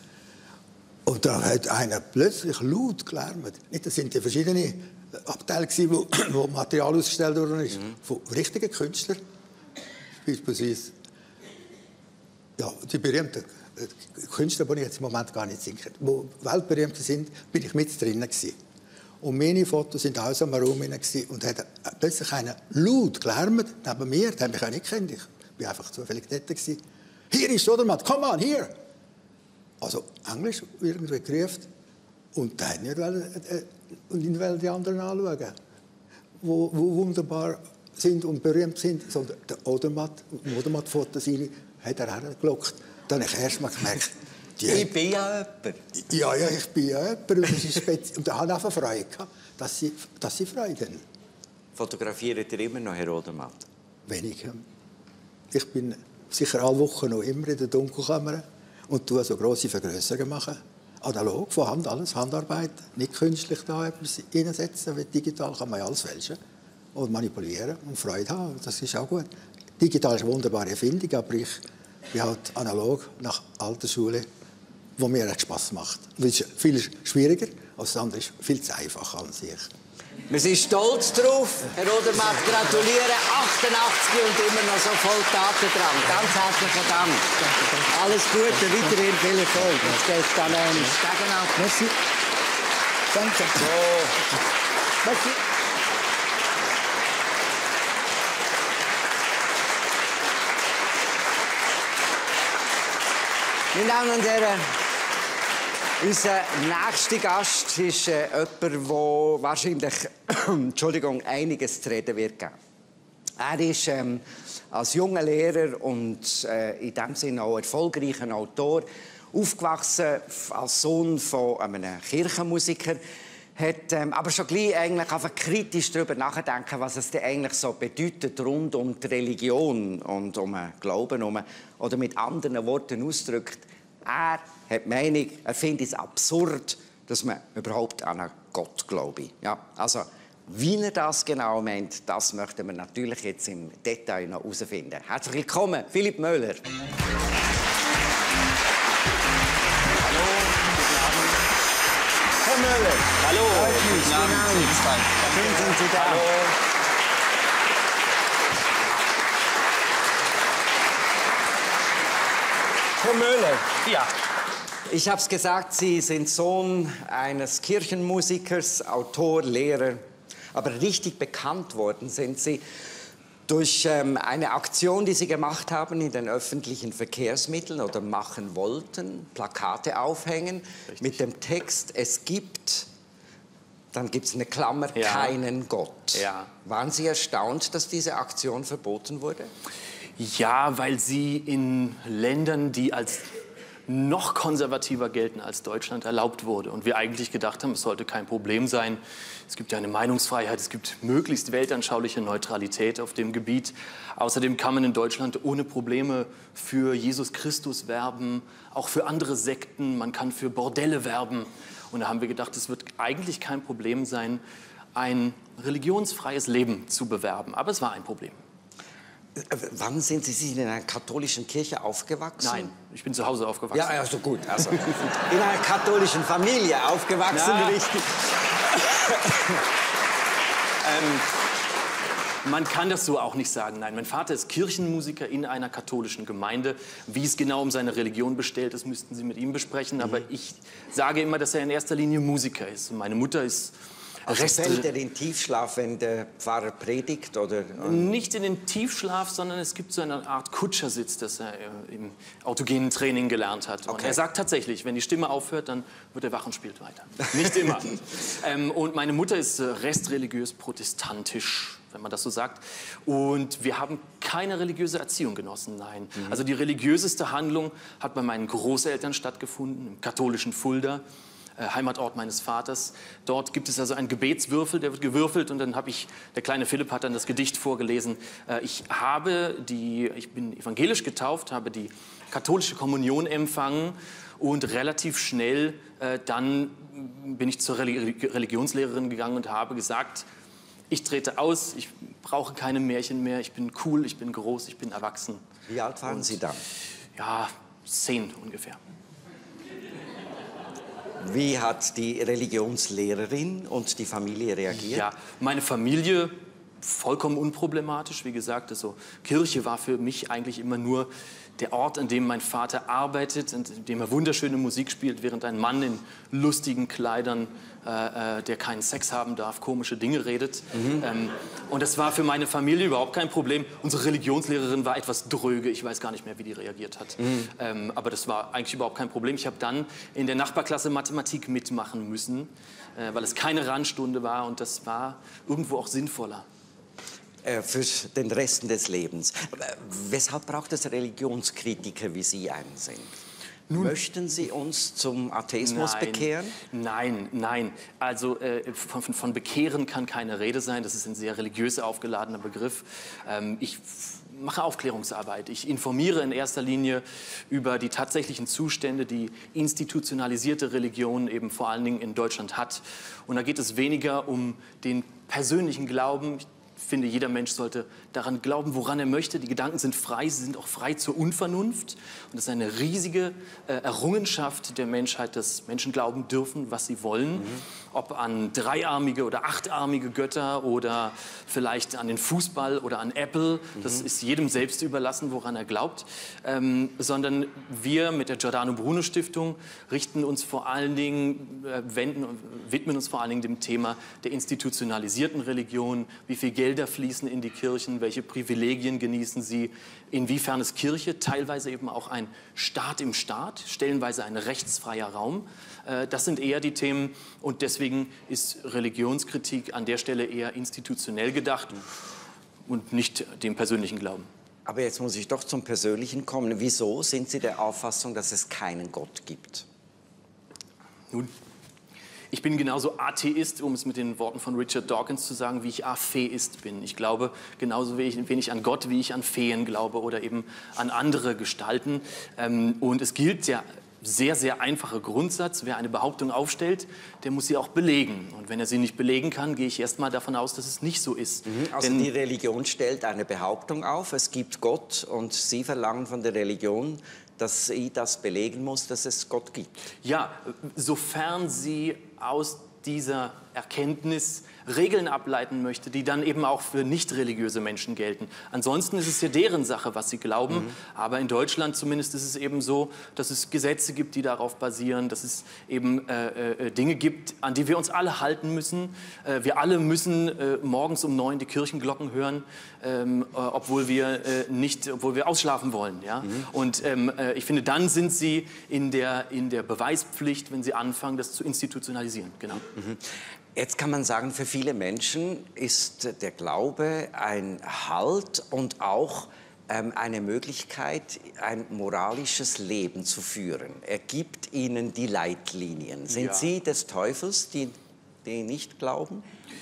Und da hat einer plötzlich laut gelärmt. Das sind die verschiedenen Abteile, wo Material ausgestellt worden ist, von richtigen Künstlern. Beispielsweise die berühmten Künstler, die ich jetzt im Moment gar nicht singen kann, die weltberühmt sind, bin ich mit drinnen gewesen. Und meine Fotos waren alles am Raum und hat plötzlich einer laut gelärmt neben mir, den habe ich auch nicht gekannt. Ich Ich war einfach zufällig dort. Hier ist Odermatt, come on, hier! Also Englisch irgendwie gerufen. Und da wollten wir die anderen anschauen, die wunderbar sind und berühmt sind. So, der Odermatt-Fotos hat er hergelockt. Dann habe ich erst mal gemerkt, ich bin ja jemand. Ja, ich bin ja jemand. Und ich hatte einfach Freude, dass sie Freude haben. Fotografiert ihr immer noch, Herr Odermatt? Wenig. Ich bin sicher alle Wochen noch immer in der Dunkelkammer und tue so grosse Vergrösserungen machen. Analog, von Hand, alles Handarbeit. Nicht künstlich da etwas reinsetzen, weil digital kann man ja alles fälschen und manipulieren und Freude haben. Das ist auch gut. Digital ist eine wunderbare Erfindung, aber ich bin halt analog nach alter Schule, wo mir echt Spass macht. Das ist viel schwieriger, als das andere ist viel zu einfach an sich. Wir sind stolz drauf. Herr Odermatt, gratulieren. 88 und immer noch so voll Tatendrang. Ganz herzlichen Dank. Alles Gute, weiterhin viel Erfolg. Jetzt geht es dann Stegen auf. Merci. Danke. So. Merci. Meine Damen und Herren, unser nächster Gast ist jemand, der wahrscheinlich einiges zu reden wird geben. Er ist als junger Lehrer und in diesem Sinne auch erfolgreicher Autor, aufgewachsen als Sohn von einem Kirchenmusiker, hat aber schon gleich eigentlich kritisch darüber nachdenken, was es denn eigentlich so bedeutet rund um die Religion und um den Glauben herum. Oder mit anderen Worten ausgedrückt, er hat die Meinung, er findet es absurd, dass man überhaupt an einen Gott glaube. Ja, also, wie er das genau meint, das möchten wir natürlich jetzt im Detail noch herausfinden. Herzlich willkommen, Philipp Möller. Herr Möller. Hallo. Guten Abend. Schön sind Sie da. Hallo. Herr Möller. Ja. Ich habe es gesagt, Sie sind Sohn eines Kirchenmusikers, Autor, Lehrer. Aber richtig bekannt worden sind Sie durch eine Aktion, die Sie gemacht haben in den öffentlichen Verkehrsmitteln oder machen wollten, Plakate aufhängen, richtig, mit dem Text, es gibt, dann gibt es eine Klammer, ja, keinen Gott. Ja. Waren Sie erstaunt, dass diese Aktion verboten wurde? Ja, weil sie in Ländern, die als noch konservativer gelten als Deutschland, erlaubt wurde. Und wir eigentlich gedacht haben, es sollte kein Problem sein. Es gibt ja eine Meinungsfreiheit, es gibt möglichst weltanschauliche Neutralität auf dem Gebiet. Außerdem kann man in Deutschland ohne Probleme für Jesus Christus werben, auch für andere Sekten, man kann für Bordelle werben. Und da haben wir gedacht, es wird eigentlich kein Problem sein, ein religionsfreies Leben zu bewerben. Aber es war ein Problem. Wann sind Sie in einer katholischen Kirche aufgewachsen? Nein, ich bin zu Hause aufgewachsen. Ja, also gut. Also, in einer katholischen Familie aufgewachsen, ja, richtig. Man kann das so auch nicht sagen. Nein, mein Vater ist Kirchenmusiker in einer katholischen Gemeinde. Wie es genau um seine Religion bestellt ist, müssten Sie mit ihm besprechen. Aber ich sage immer, dass er in erster Linie Musiker ist. Und meine Mutter ist... Also fällt er in Tiefschlaf, wenn der Pfarrer predigt? Oder? Nicht in den Tiefschlaf, sondern es gibt so eine Art Kutschersitz, das er im autogenen Training gelernt hat. Und er sagt tatsächlich, wenn die Stimme aufhört, dann wird er wach und spielt weiter. Nicht immer. Und meine Mutter ist restreligiös protestantisch, wenn man das so sagt. Und wir haben keine religiöse Erziehung genossen, nein. Mhm. Also die religiöseste Handlung hat bei meinen Großeltern stattgefunden, im katholischen Fulda. Heimatort meines Vaters. Dort gibt es also einen Gebetswürfel, der wird gewürfelt und dann der kleine Philipp hat dann das Gedicht vorgelesen. Ich bin evangelisch getauft, habe die katholische Kommunion empfangen und relativ schnell dann bin ich zur Religionslehrerin gegangen und habe gesagt, ich trete aus, ich brauche keine Märchen mehr, ich bin cool, ich bin groß, ich bin erwachsen. Wie alt waren Sie dann? Ja, 10 ungefähr. Wie hat die Religionslehrerin und die Familie reagiert? Ja, meine Familie vollkommen unproblematisch. Wie gesagt, also Kirche war für mich eigentlich immer nur der Ort, an dem mein Vater arbeitet, in dem er wunderschöne Musik spielt, während ein Mann in lustigen Kleidern, der keinen Sex haben darf, komische Dinge redet. Und das war für meine Familie überhaupt kein Problem. Unsere Religionslehrerin war etwas dröge, ich weiß gar nicht mehr, wie die reagiert hat. Aber das war eigentlich überhaupt kein Problem. Ich habe dann in der Nachbarklasse Mathematik mitmachen müssen, weil es keine Randstunde war und das war irgendwo auch sinnvoller. Für den Rest des Lebens. Weshalb braucht es Religionskritiker, wie Sie einen sind? Nun, möchten Sie uns zum Atheismus bekehren? Nein, nein. Also von Bekehren kann keine Rede sein. Das ist ein sehr religiös aufgeladener Begriff. Ich mache Aufklärungsarbeit. Ich informiere in erster Linie über die tatsächlichen Zustände, die institutionalisierte Religion eben vor allen Dingen in Deutschland hat. Und da geht es weniger um den persönlichen Glauben. Ich finde, jeder Mensch sollte daran glauben, woran er möchte. Die Gedanken sind frei, sie sind auch frei zur Unvernunft. Und es ist eine riesige Errungenschaft der Menschheit, dass Menschen glauben dürfen, was sie wollen. Ob an dreiarmige oder achtarmige Götter oder vielleicht an den Fußball oder an Apple. Das ist jedem selbst überlassen, woran er glaubt. Sondern wir mit der Giordano Bruno Stiftung richten uns vor allen Dingen, widmen uns vor allen Dingen dem Thema der institutionalisierten Religion. Wie viel Gelder fließen in die Kirchen? Welche Privilegien genießen sie? Inwiefern ist Kirche teilweise eben auch ein Staat im Staat, stellenweise ein rechtsfreier Raum? Das sind eher die Themen und deswegen ist Religionskritik an der Stelle eher institutionell gedacht und nicht dem persönlichen Glauben. Aber jetzt muss ich doch zum Persönlichen kommen. Wieso sind Sie der Auffassung, dass es keinen Gott gibt? Nun, ich bin genauso Atheist, um es mit den Worten von Richard Dawkins zu sagen, wie ich Atheist bin. Ich glaube genauso wenig an Gott, wie ich an Feen glaube oder eben an andere Gestalten. Und es gilt der sehr, sehr einfache Grundsatz, wer eine Behauptung aufstellt, der muss sie auch belegen. Und wenn er sie nicht belegen kann, gehe ich erst mal davon aus, dass es nicht so ist. Also die Religion stellt eine Behauptung auf, es gibt Gott und Sie verlangen von der Religion, dass sie das belegen muss, dass es Gott gibt. Ja, sofern sie aus dieser Erkenntnis Regeln ableiten möchte, die dann eben auch für nicht religiöse Menschen gelten. Ansonsten ist es ja deren Sache, was sie glauben. Aber in Deutschland zumindest ist es eben so, dass es Gesetze gibt, die darauf basieren, dass es eben Dinge gibt, an die wir uns alle halten müssen. Wir alle müssen morgens um 9 die Kirchenglocken hören, obwohl wir ausschlafen wollen. Ja? Und ich finde, dann sind sie in der Beweispflicht, wenn sie anfangen, das zu institutionalisieren. Genau. Jetzt kann man sagen, für viele Menschen ist der Glaube ein Halt und auch eine Möglichkeit, ein moralisches Leben zu führen. Er gibt ihnen die Leitlinien. Sind Sie des Teufels, die nicht glauben?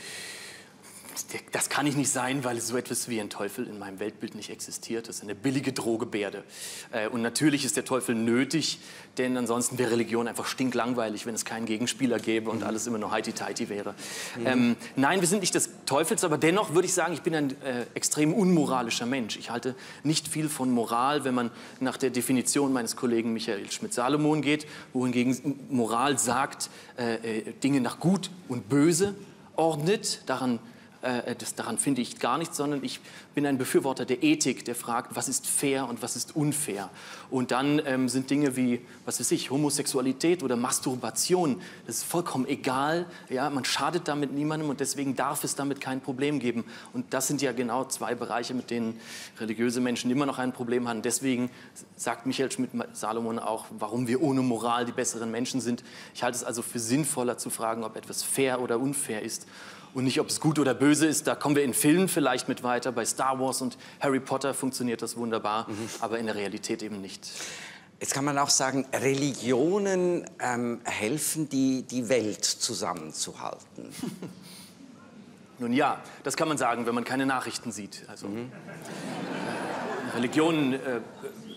Das kann ich nicht sein, weil so etwas wie ein Teufel in meinem Weltbild nicht existiert. Das ist eine billige Drohgebärde. Und natürlich ist der Teufel nötig, denn ansonsten wäre Religion einfach stinklangweilig, wenn es keinen Gegenspieler gäbe und alles immer nur heiti-teiti wäre. Nein, wir sind nicht des Teufels, aber dennoch würde ich sagen, ich bin ein extrem unmoralischer Mensch. Ich halte nicht viel von Moral, wenn man nach der Definition meines Kollegen Michael Schmidt-Salomon geht, wohingegen Moral sagt, Dinge nach Gut und Böse ordnet, daran finde ich gar nichts, sondern ich bin ein Befürworter der Ethik, der fragt, was ist fair und was ist unfair. Und dann sind Dinge wie, was weiß ich, Homosexualität oder Masturbation, das ist vollkommen egal. Ja, man schadet damit niemandem und deswegen darf es damit kein Problem geben. Und das sind ja genau zwei Bereiche, mit denen religiöse Menschen immer noch ein Problem haben. Deswegen sagt Michael Schmidt-Salomon auch, warum wir ohne Moral die besseren Menschen sind. Ich halte es also für sinnvoller zu fragen, ob etwas fair oder unfair ist. Und nicht, ob es gut oder böse ist. Da kommen wir in Filmen vielleicht mit weiter. Bei Star Wars und Harry Potter funktioniert das wunderbar, aber in der Realität eben nicht. Jetzt kann man auch sagen, Religionen helfen, die Welt zusammenzuhalten. Nun ja, das kann man sagen, wenn man keine Nachrichten sieht. Also, Religionen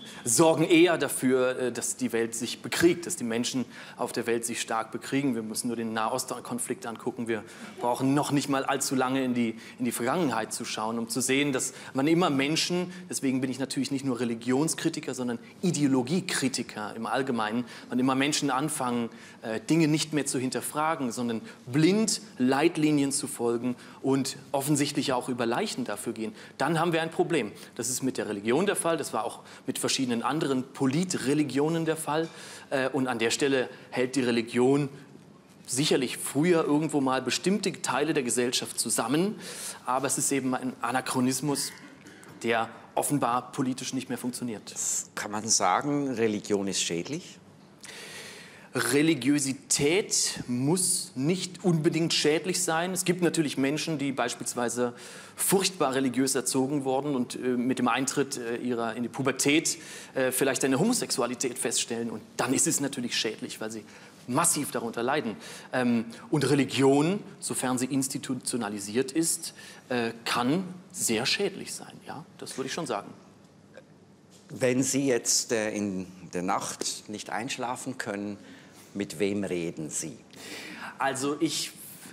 sorgen eher dafür, dass die Welt sich bekriegt, dass die Menschen auf der Welt sich stark bekriegen. Wir müssen nur den Nahostkonflikt angucken. Wir brauchen noch nicht mal allzu lange in die Vergangenheit zu schauen, um zu sehen, dass man immer Menschen, deswegen bin ich natürlich nicht nur Religionskritiker, sondern Ideologiekritiker im Allgemeinen, man immer Menschen anfangen, Dinge nicht mehr zu hinterfragen, sondern blind Leitlinien zu folgen und offensichtlich auch über Leichen dafür gehen. Dann haben wir ein Problem. Das ist mit der Religion der Fall, das war auch mit verschiedenen anderen Politreligionen der Fall. Und an der Stelle hält die Religion sicherlich früher irgendwo mal bestimmte Teile der Gesellschaft zusammen, aber es ist eben ein Anachronismus, der offenbar politisch nicht mehr funktioniert. Kann man sagen, Religion ist schädlich? Religiosität muss nicht unbedingt schädlich sein. Es gibt natürlich Menschen, die beispielsweise furchtbar religiös erzogen wurden und mit dem Eintritt in die Pubertät vielleicht eine Homosexualität feststellen. Und dann ist es natürlich schädlich, weil sie massiv darunter leiden. Und Religion, sofern sie institutionalisiert ist, kann sehr schädlich sein. Ja, das würde ich schon sagen. Wenn Sie jetzt in der Nacht nicht einschlafen können, mit wem reden Sie? Also ich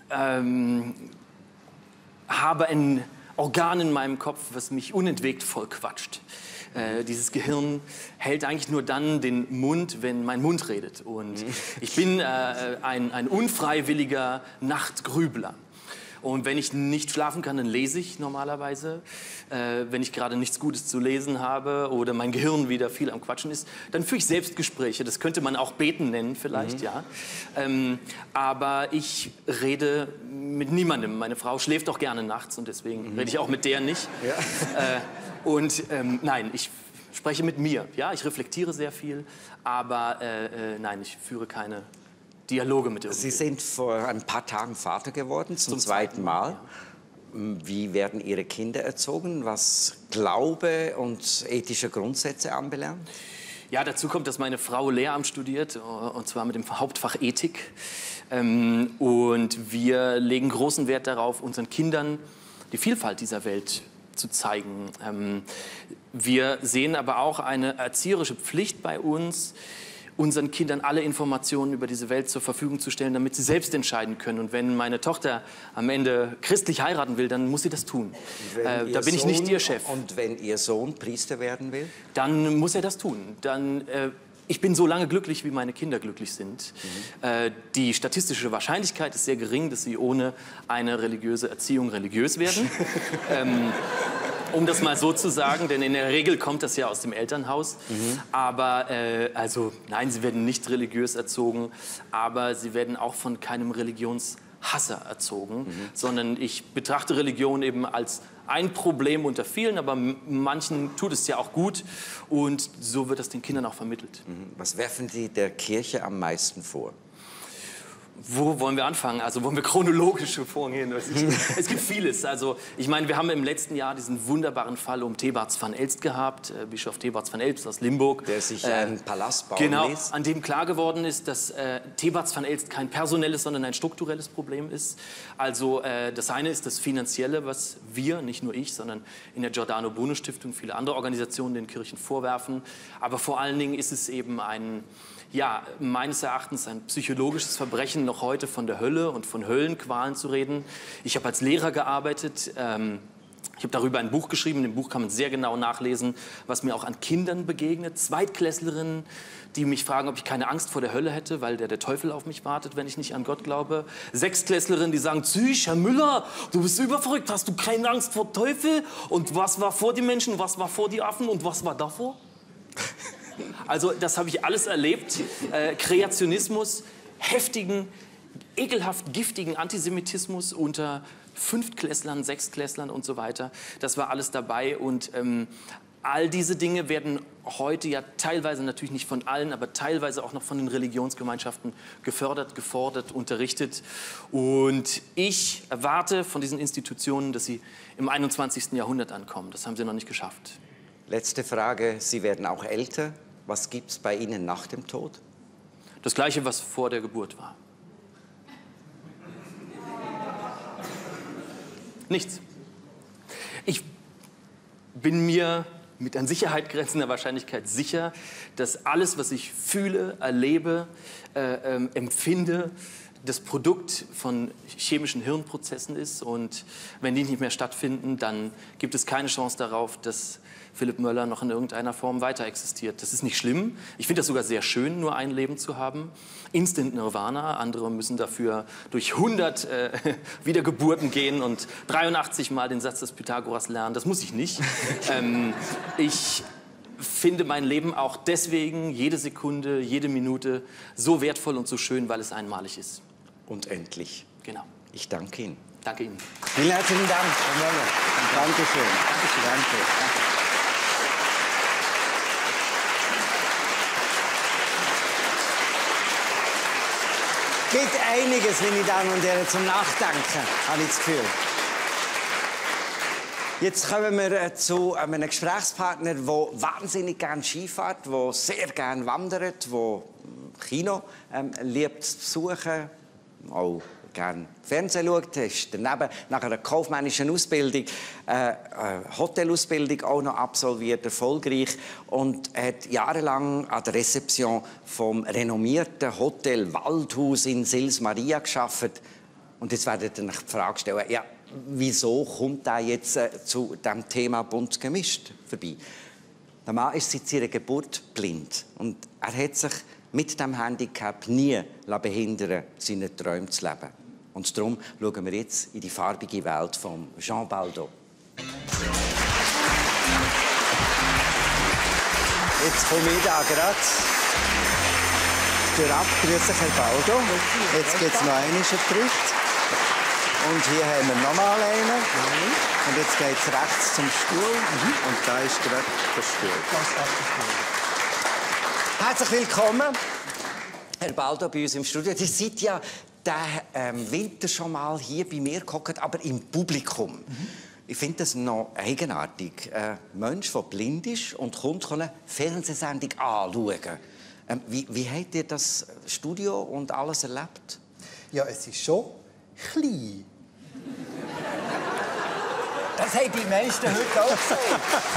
habe ein Organ in meinem Kopf, was mich unentwegt vollquatscht. Dieses Gehirn hält eigentlich nur dann den Mund, wenn mein Mund redet. Und ich bin ein unfreiwilliger Nachtgrübler. Und wenn ich nicht schlafen kann, dann lese ich normalerweise. Wenn ich gerade nichts Gutes zu lesen habe oder mein Gehirn wieder viel am Quatschen ist, dann führe ich Selbstgespräche. Das könnte man auch Beten nennen vielleicht, ja. Aber ich rede mit niemandem. Meine Frau schläft auch gerne nachts und deswegen rede ich auch mit der nicht. Ja. Nein, ich spreche mit mir. Ja, ich reflektiere sehr viel, aber nein, ich führe keine Dialoge mit irgendwem. Sie sind vor ein paar Tagen Vater geworden, zum zweiten Mal. Ja. Wie werden Ihre Kinder erzogen, was Glaube und ethische Grundsätze anbelangt? Ja, dazu kommt, dass meine Frau Lehramt studiert, und zwar mit dem Hauptfach Ethik. Und wir legen großen Wert darauf, unseren Kindern die Vielfalt dieser Welt zu zeigen. Wir sehen aber auch eine erzieherische Pflicht bei uns, unseren Kindern alle Informationen über diese Welt zur Verfügung zu stellen, damit sie selbst entscheiden können. Und wenn meine Tochter am Ende christlich heiraten will, dann muss sie das tun. Da bin ich nicht ihr Chef. Und wenn Ihr Sohn Priester werden will? Dann muss er das tun. Ich bin so lange glücklich, wie meine Kinder glücklich sind. Die statistische Wahrscheinlichkeit ist sehr gering, dass sie ohne eine religiöse Erziehung religiös werden. Um das mal so zu sagen, denn in der Regel kommt das ja aus dem Elternhaus. Aber also nein, sie werden nicht religiös erzogen, aber sie werden auch von keinem Religionshasser erzogen, sondern ich betrachte Religion eben als ein Problem unter vielen, aber manchen tut es ja auch gut und so wird das den Kindern auch vermittelt. Was werfen Sie der Kirche am meisten vor? Wo wollen wir anfangen? Also wollen wir chronologisch vorgehen? Es gibt vieles. Also ich meine, wir haben im letzten Jahr diesen wunderbaren Fall um Thebarts van Elst gehabt, Bischof Thebarts van Elst aus Limburg. Der sich einen Palast bauen genau, ließ. An dem klar geworden ist, dass Thebarts van Elst kein personelles, sondern ein strukturelles Problem ist. Also das eine ist das Finanzielle, was wir, nicht nur ich, sondern in der Giordano Bruno Stiftung, viele andere Organisationen den Kirchen vorwerfen. Aber vor allen Dingen ist es eben meines Erachtens ein psychologisches Verbrechen, noch heute von der Hölle und von Höllenqualen zu reden. Ich habe als Lehrer gearbeitet. Ich habe darüber ein Buch geschrieben. In dem Buch kann man sehr genau nachlesen, was mir auch an Kindern begegnet. Zweitklässlerinnen, die mich fragen, ob ich keine Angst vor der Hölle hätte, weil der Teufel auf mich wartet, wenn ich nicht an Gott glaube. Sechstklässlerinnen, die sagen, Herr Müller, du bist überverrückt, hast du keine Angst vor Teufel? Und was war vor die Menschen, was war vor die Affen und was war davor? Also das habe ich alles erlebt. Kreationismus, heftigen, ekelhaft giftigen Antisemitismus unter Fünftklässlern, Sechstklässlern und so weiter. Das war alles dabei und all diese Dinge werden heute ja teilweise natürlich nicht von allen, aber teilweise auch noch von den Religionsgemeinschaften gefördert, gefordert, unterrichtet. Und ich erwarte von diesen Institutionen, dass sie im 21. Jahrhundert ankommen. Das haben sie noch nicht geschafft. Letzte Frage, Sie werden auch älter. Was gibt es bei Ihnen nach dem Tod? Das Gleiche, was vor der Geburt war. Nichts. Ich bin mir mit an Sicherheit grenzender Wahrscheinlichkeit sicher, dass alles, was ich fühle, erlebe, empfinde, das Produkt von chemischen Hirnprozessen ist. Und wenn die nicht mehr stattfinden, dann gibt es keine Chance darauf, dass Philipp Möller noch in irgendeiner Form weiter existiert. Das ist nicht schlimm. Ich finde das sogar sehr schön, nur ein Leben zu haben. Instant Nirvana. Andere müssen dafür durch 100 Wiedergeburten gehen und 83 Mal den Satz des Pythagoras lernen. Das muss ich nicht. Ich finde mein Leben auch deswegen, jede Sekunde, jede Minute, so wertvoll und so schön, weil es einmalig ist. Und endlich. Genau. Ich danke Ihnen. Danke Ihnen. Vielen herzlichen Dank, Herr Möller. Dankeschön. Danke. Gibt einiges, meine Damen und Herren, zum Nachdenken, habe ich das Gefühl. Jetzt kommen wir zu einem Gesprächspartner, der wahnsinnig gerne Skifährt, der sehr gerne wandert, der Kino liebt zu besuchen, auch gerne Fernsehen schaut, ist daneben nach einer kaufmännischen Ausbildung Hotelausbildung auch noch absolviert, erfolgreich, und hat jahrelang an der Rezeption vom renommierten Hotel Waldhaus in Sils Maria gearbeitet. Und jetzt werdet ihr euch die Frage stellen, ja, wieso kommt er jetzt zu dem Thema bunt gemischt vorbei? Der Mann ist seit seiner Geburt blind und er hat sich mit dem Handicap nie behindern, seine Träume zu leben. Und darum schauen wir jetzt in die farbige Welt von Jean Baldo. Jetzt komme ich da gerade durchab. Grüß dich, Herr Baldo. Jetzt gibt es noch einen Tritt. Und hier haben wir nochmal einen. Und jetzt geht es rechts zum Stuhl. Und da ist gerade der Stuhl. Herzlich willkommen, Herr Baldo, bei uns im Studio. Ihr seid ja den Winter schon mal hier bei mir gehockt, aber im Publikum. Ich finde das noch eigenartig. Ein Mensch, der blind ist und kommt eine Fernsehsendung anschauen. Wie habt ihr das Studio und alles erlebt? Ja, es ist schon klein. Das haben die meisten heute auch gesagt.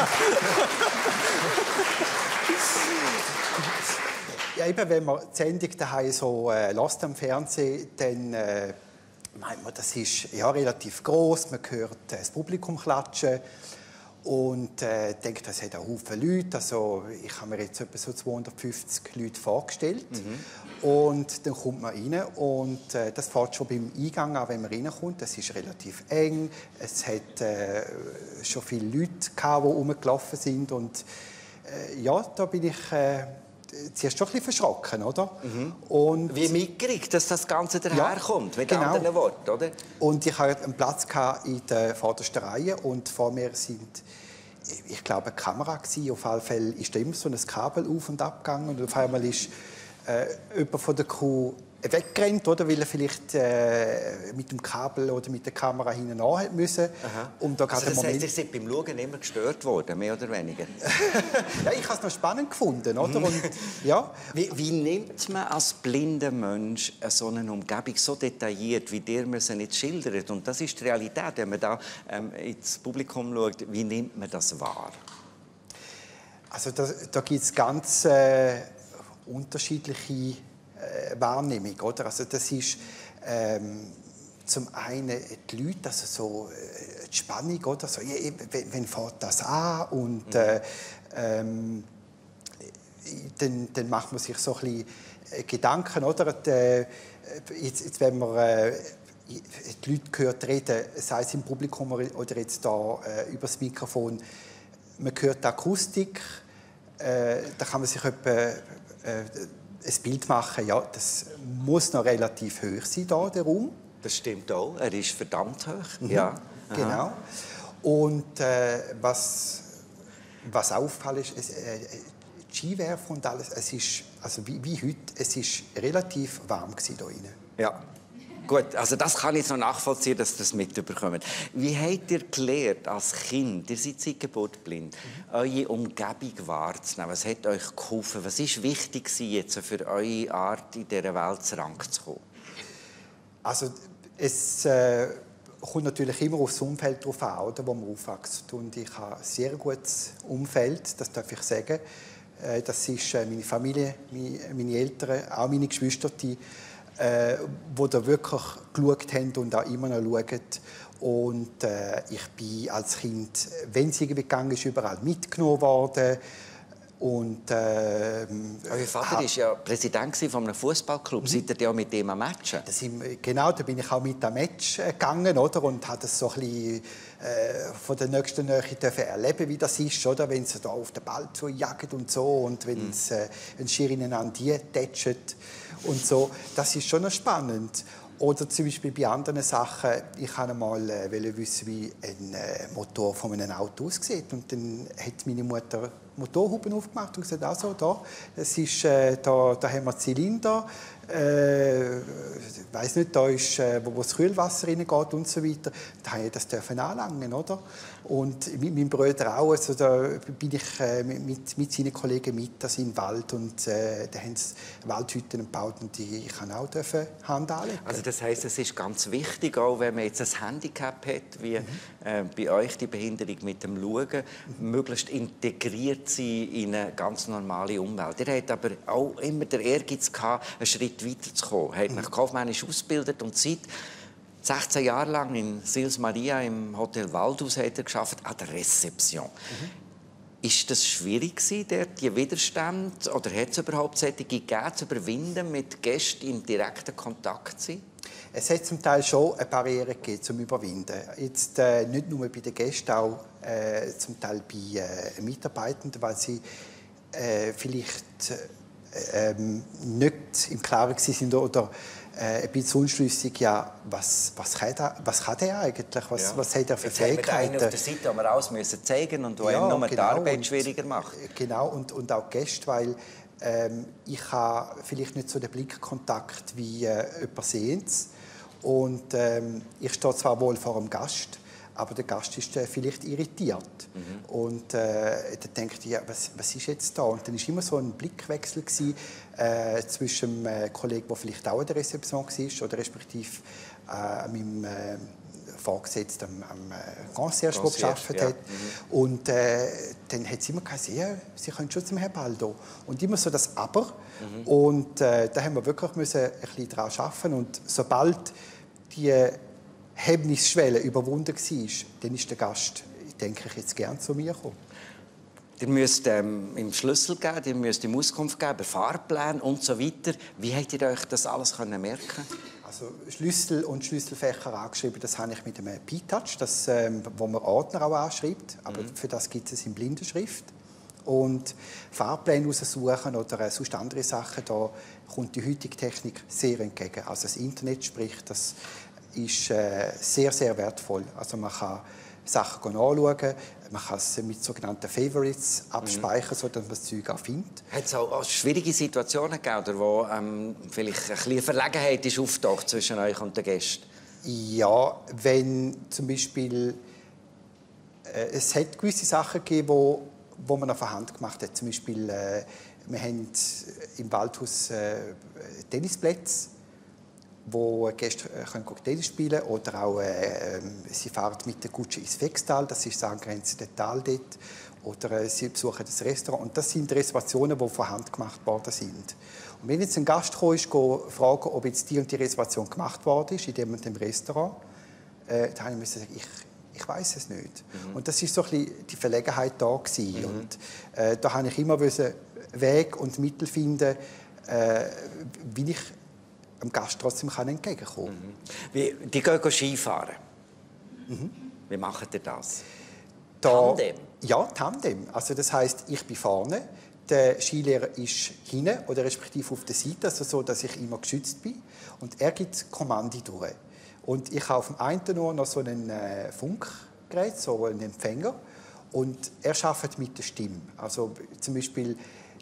Ja, eben, wenn man die Sendung daheim so hört am Fernsehen, dann meint man, das ist ja relativ gross. Man hört das Publikum klatschen und denkt, das hat einen Haufen Leute. Also, ich habe mir jetzt etwa so 250 Leute vorgestellt. Und dann kommt man rein und das fängt schon beim Eingang an, wenn man reinkommt. Das ist relativ eng. Es hat schon viele Leute gehabt, die rumgelaufen sind. Und ja, da bin ich zuerst schon ein bisschen verschrocken, oder? Und wie mitgekriegt, dass das Ganze daherkommt, mit anderen Worten, oder? Und ich hatte einen Platz in der vordersten Reihe und vor mir sind, ich glaube, eine Kamera gewesen. Auf jeden Fall ist da immer so ein Kabel auf und ab gegangen und auf einmal ist jemand von der Crew weggerannt, oder, weil er vielleicht mit dem Kabel oder mit der Kamera hinten an müssen. Und da also das heißt, ihr seid beim Schauen immer gestört worden, mehr oder weniger? Ja, ich habe es noch spannend gefunden, oder? Und, ja. Wie nimmt man als blinder Mensch so eine Umgebung so detailliert, wie der man sie nicht schildert? Und das ist die Realität, wenn man da ins Publikum schaut. Wie nimmt man das wahr? Also da gibt es ganz unterschiedliche Wahrnehmung, oder? Also das ist zum einen die Leute, also so die Spannung, oder? So, wenn fängt das an und dann macht man sich so ein bisschen Gedanken, oder? Jetzt wenn man die Leute hört reden, sei es im Publikum oder jetzt da über das Mikrofon, man hört die Akustik, da kann man sich etwa ein Bild machen, ja, das muss noch relativ hoch sein, da, der Raum. Das stimmt auch, er ist verdammt hoch. Ja. Genau. Und was auffällt, ist, die Skiwerfer und alles, es ist, also wie heute, es ist relativ warm gewesen hier drin. Ja. Gut, also das kann ich jetzt noch nachvollziehen, dass ihr das mitbekommt. Wie habt ihr gelernt als Kind, ihr seid seit Geburt blind, eure Umgebung wahrzunehmen? Was hat euch geholfen? Was war wichtig jetzt für eure Art, in dieser Welt zurechtzukommen? Also es kommt natürlich immer aufs Umfeld drauf an, oder, wo man aufwächst. Und ich habe ein sehr gutes Umfeld, das darf ich sagen. Das ist meine Familie, meine Eltern, auch meine Geschwister, die da wirklich geschaut haben und auch immer noch schauen. Und ich bin als Kind, wenn es irgendwie gegangen ist, überall mitgenommen worden. Und, Euer Vater war ja Präsident von einem Fußballclub. Seid ihr ja mit dem am Matchen? Genau, da bin ich auch mit am Match gegangen, oder? Und habe das so ein bisschen von der nächsten Nähe erleben, wie das ist, oder? Wenn sie da auf den Ball zu jagen und so und wenn ein Schiri an die tätscht und so. Das ist schon noch spannend. Oder zum Beispiel bei anderen Sachen, ich wollte einmal wissen, wie ein Motor von einem Auto aussieht. Und dann hat meine Mutter Motorhuben aufgemacht und gesagt, also da, das ist, da haben wir Zylinder, ich weiss nicht, da ist, wo das Kühlwasser reingeht und so weiter. Da habe ich das dürfen anlangen, oder? Und mit meinem Bruder auch, also da bin ich mit seinen Kollegen mit in den Wald und da haben sie Waldhütten gebaut und ich kann auch Hand anlegen. Also das heisst, es ist ganz wichtig, auch wenn man jetzt ein Handicap hat, wie bei euch die Behinderung mit dem Schauen, möglichst integriert sein in eine ganz normale Umwelt. Ihr habt aber auch immer den Ehrgeiz gehabt, einen Schritt weiterzukommen. Ihr habt euch kaufmännisch ausgebildet und seid 16 Jahre lang in Sils Maria im Hotel Waldhaus hat er gearbeitet, an der Rezeption. Ist das schwierig gewesen, dort die Widerstände, oder hat es überhaupt solche gegeben, zu überwinden, mit Gästen in direkten Kontakt zu sein? Es hat zum Teil schon eine Barriere gegeben, zum Überwinden. Jetzt nicht nur bei den Gästen, auch zum Teil bei Mitarbeitenden, weil sie vielleicht nicht im Klaren waren oder ein bisschen unschlüssig, ja, was kann der eigentlich? Was hat er für Fähigkeiten? Jetzt haben wir einen auf der Seite, den wir alles müssen zeigen und der ihm nur die Arbeit schwieriger macht. Genau, und auch Gäste, weil ich habe vielleicht nicht so den Blickkontakt wie jemand Sehendes. Und ich stehe zwar wohl vor dem Gast, aber der Gast ist vielleicht irritiert. Und dann denkt er, ja, was ist jetzt da? Und dann war immer so ein Blickwechsel zwischen dem Kollegen, der vielleicht auch an der Rezeption war, oder respektive meinem Vorgesetzten am Concierge, der gearbeitet hat. Und dann hat sie immer gesagt, ja, sie können schon zum Herrn Baldo. Und immer so das Aber. Und da haben wir wirklich ein bisschen daran arbeiten. Und sobald die Hemmnisschwelle überwunden war, dann ist der Gast, denke ich, jetzt gern zu mir gekommen. Ihr müsst im Schlüssel geben, ihr müsst ihm Auskunft geben, Fahrpläne und so weiter. Wie habt ihr euch das alles merken? Also Schlüssel und Schlüsselfächer angeschrieben, das habe ich mit einem P-Touch, wo man Ordner auch anschreibt. Aber für das gibt es in Blindenschrift. Und Fahrpläne aussuchen oder sonst andere Sachen, da kommt die heutige Technik sehr entgegen. Also das Internet, sprich, das ist sehr, sehr wertvoll. Also man kann Sachen anschauen, man kann es mit sogenannten Favorites abspeichern, sodass man das Zeug auch findet. Hat es auch schwierige Situationen gegeben, wo vielleicht ein bisschen Verlegenheit ist auftaucht zwischen euch und den Gästen? Ja, wenn zum Beispiel es hat gewisse Sachen gegeben, wo man auf der Hand gemacht hat. Zum Beispiel, wir haben im Waldhaus Tennisplätze, wo Gäste Tennis spielen können. Oder auch, sie fahren mit der Kutsche ins Fextal, das ist das angrenzende Tal dort. Oder sie besuchen das Restaurant. Und das sind Reservationen, die von Hand gemacht worden sind. Und wenn jetzt ein Gast gekommen ist, fragen, ob jetzt die und die Reservation gemacht worden ist, in dem und dem Restaurant, dann habe ich sagen, ich weiß es nicht. Und das war so ein bisschen die Verlegenheit da gewesen. Und da habe ich immer Weg und Mittel finden, wie ich dem Gast trotzdem entgegenkommen kann. Die gehen Skifahren. Wie macht ihr das? Tandem? Ja, Tandem. Also das heisst, ich bin vorne, der Skilehrer ist hinten oder respektive auf der Seite, also so, dass ich immer geschützt bin. Und er gibt Kommando durch. Und ich habe auf dem einen Ohr noch so ein Funkgerät, so einen Empfänger. Und er arbeitet mit der Stimme. Also zum Beispiel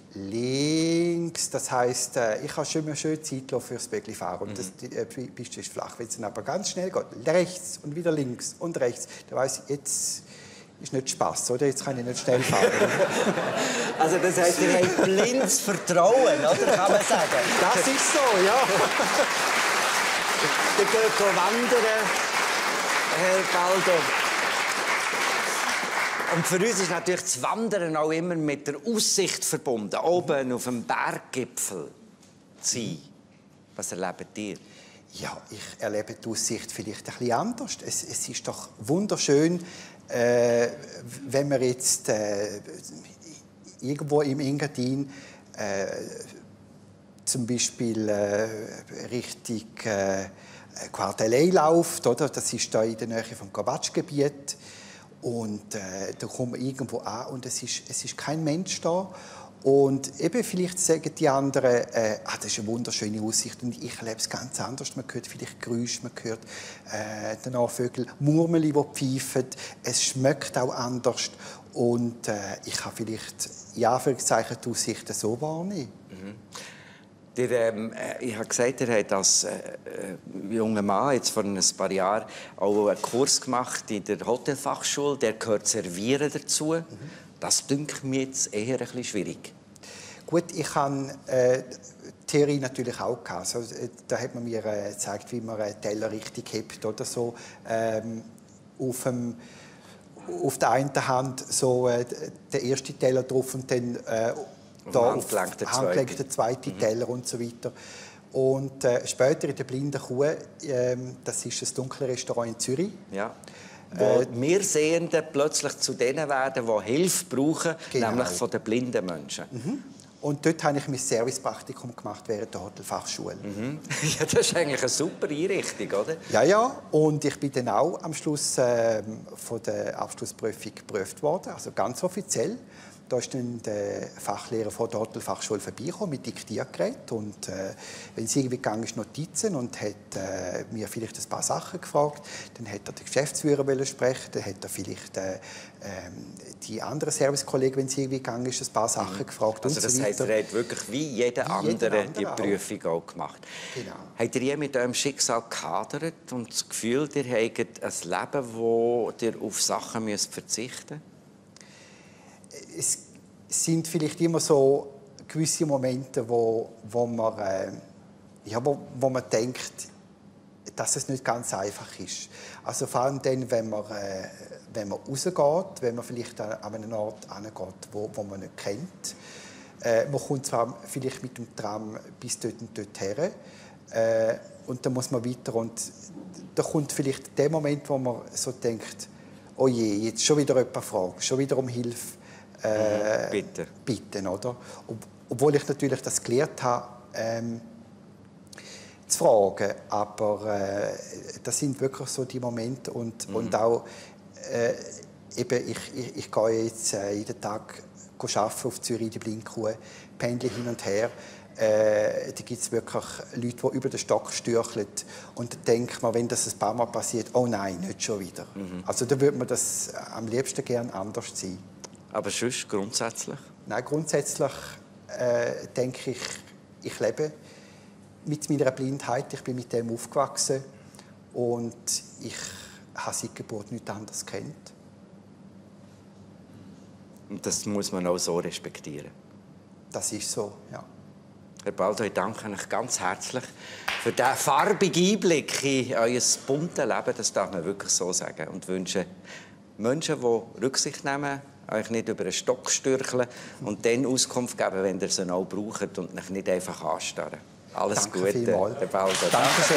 links, das heisst, ich habe schon schön Zeit fürs Bäckli fahren. Und die Piste ist flach. Wenn es dann aber ganz schnell geht, rechts und wieder links und rechts, dann weiss ich, jetzt ist nicht Spass, oder? Jetzt kann ich nicht schnell fahren. Also das heisst, ihr habt blindes Vertrauen, oder? Kann man sagen. Das ist so, ja. Ihr geht wandern Herr Baldo. Und für uns ist natürlich das Wandern auch immer mit der Aussicht verbunden, oben auf dem Berggipfel zu sein. Was erlebt ihr? Ja, ich erlebe die Aussicht vielleicht ein bisschen anders. Es ist doch wunderschön, wenn wir jetzt irgendwo im Engadin zum Beispiel Richtung Quartelei läuft, oder? Das ist da in der Nähe vom Gabatschgebiet. Und da kommt man irgendwo an und es ist kein Mensch da. Und eben vielleicht sagen die anderen, das ist eine wunderschöne Aussicht und ich erlebe es ganz anders. Man hört vielleicht Geräusche, man hört danach Vögel, Murmeli, die pfeifen. Es schmeckt auch anders und ich kann vielleicht in Anführungszeichen die Aussichten so wahrnehmen. Mhm. Ich habe gesagt, ihr habt als junger Mann jetzt vor ein paar Jahren auch einen Kurs gemacht in der Hotelfachschule. Der gehört Servieren dazu. Mhm. Das dünkt mir jetzt eher ein bisschen schwierig. Gut, ich habe Theorie natürlich auch gehabt. Also, da hat man mir gezeigt, wie man einen Teller richtig hebt oder so. Auf der einen Hand so der erste Teller drauf und dann da handgelenkt der zweite Teller und so weiter. Und später in der Blinden Kuh, das ist ein dunkles Restaurant in Zürich. Ja. Wo wir Sehenden plötzlich zu denen werden, die Hilfe brauchen, genau. Nämlich von den blinden Menschen. Mhm. Und dort habe ich mein Servicepraktikum gemacht während der Hotelfachschule. Mhm. Ja, das ist eigentlich eine super Einrichtung, oder? Ja, ja. Und ich bin dann auch am Schluss von der Abschlussprüfung geprüft worden, also ganz offiziell. Da ist dann der Fachlehrer von der Hotelfachschule vorbeigekommen mit Diktiergerät und wenn es irgendwie gegangen ist, Notizen und hat mir vielleicht ein paar Sachen gefragt, dann hat er den Geschäftsführer sprechen, dann hat er vielleicht die anderen Servicekollegen, wenn es irgendwie gegangen ist, ein paar Sachen gefragt. Also das heisst, er hat wirklich wie jeder andere die Prüfung auch gemacht. Genau. Habt ihr je mit eurem Schicksal gehadert und das Gefühl, ihr habt ein Leben, wo ihr auf Sachen verzichten müsst? Es sind vielleicht immer so gewisse Momente, wo man denkt, dass es nicht ganz einfach ist. Also vor allem dann, wenn man rausgeht, wenn man vielleicht an einen Ort hingeht, wo man nicht kennt. Man kommt zwar vielleicht mit dem Tram bis dort und dort her, und dann muss man weiter. Und da kommt vielleicht der Moment, wo man so denkt, oh je, jetzt schon wieder jemand fragt, schon wieder um Hilfe. Bitten, oder? Obwohl ich natürlich das gelernt habe, zu fragen. Aber das sind wirklich so die Momente. Und auch, eben, ich gehe jetzt jeden Tag arbeiten auf Zürich, die Blindkuh, pendle hin und her. Da gibt es wirklich Leute, die über den Stock stürcheln. Und dann denkt man, wenn das ein paar Mal passiert, oh nein, nicht schon wieder. Mhm. Also da würde man das am liebsten gerne anders sein. Aber sonst grundsätzlich? Nein, grundsätzlich denke ich, ich lebe mit meiner Blindheit. Ich bin mit dem aufgewachsen und ich habe seit Geburt nichts anderes kennt. Und das muss man auch so respektieren? Das ist so, ja. Herr Baldo, ich danke euch ganz herzlich für diesen farbigen Einblick in euer buntes Leben. Das darf man wirklich so sagen. Und wünsche Menschen, die Rücksicht nehmen, euch nicht über den Stock stürcheln und dann Auskunft geben, wenn ihr sie auch braucht und euch nicht einfach anstarren. Alles Danke Gute, vielmals. Herr Baldo. Dankeschön.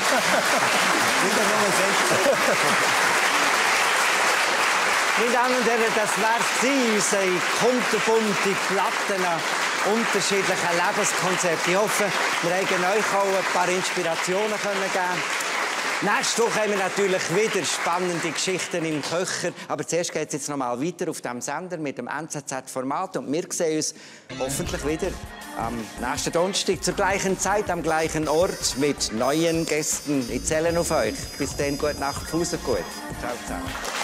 Meine Damen und Herren, das war unsere kunterbunte Platten an unterschiedlichen Lebenskonzepten. Ich hoffe, wir haben euch auch ein paar Inspirationen geben. Nächste Woche haben wir natürlich wieder spannende Geschichten im Köcher. Aber zuerst geht es jetzt noch mal weiter auf diesem Sender mit dem NZZ-Format. Und wir sehen uns hoffentlich wieder am nächsten Donnerstag zur gleichen Zeit, am gleichen Ort mit neuen Gästen. Ich zähle auf euch. Bis dann, gute Nacht, Fuße gut. Ciao zusammen.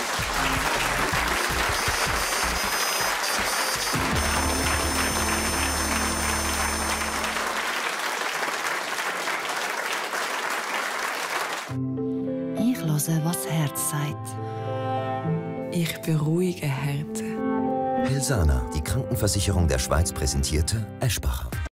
Was Herz sagt. Ich beruhige Herzen. Helsana, die Krankenversicherung der Schweiz, präsentierte Eschbacher.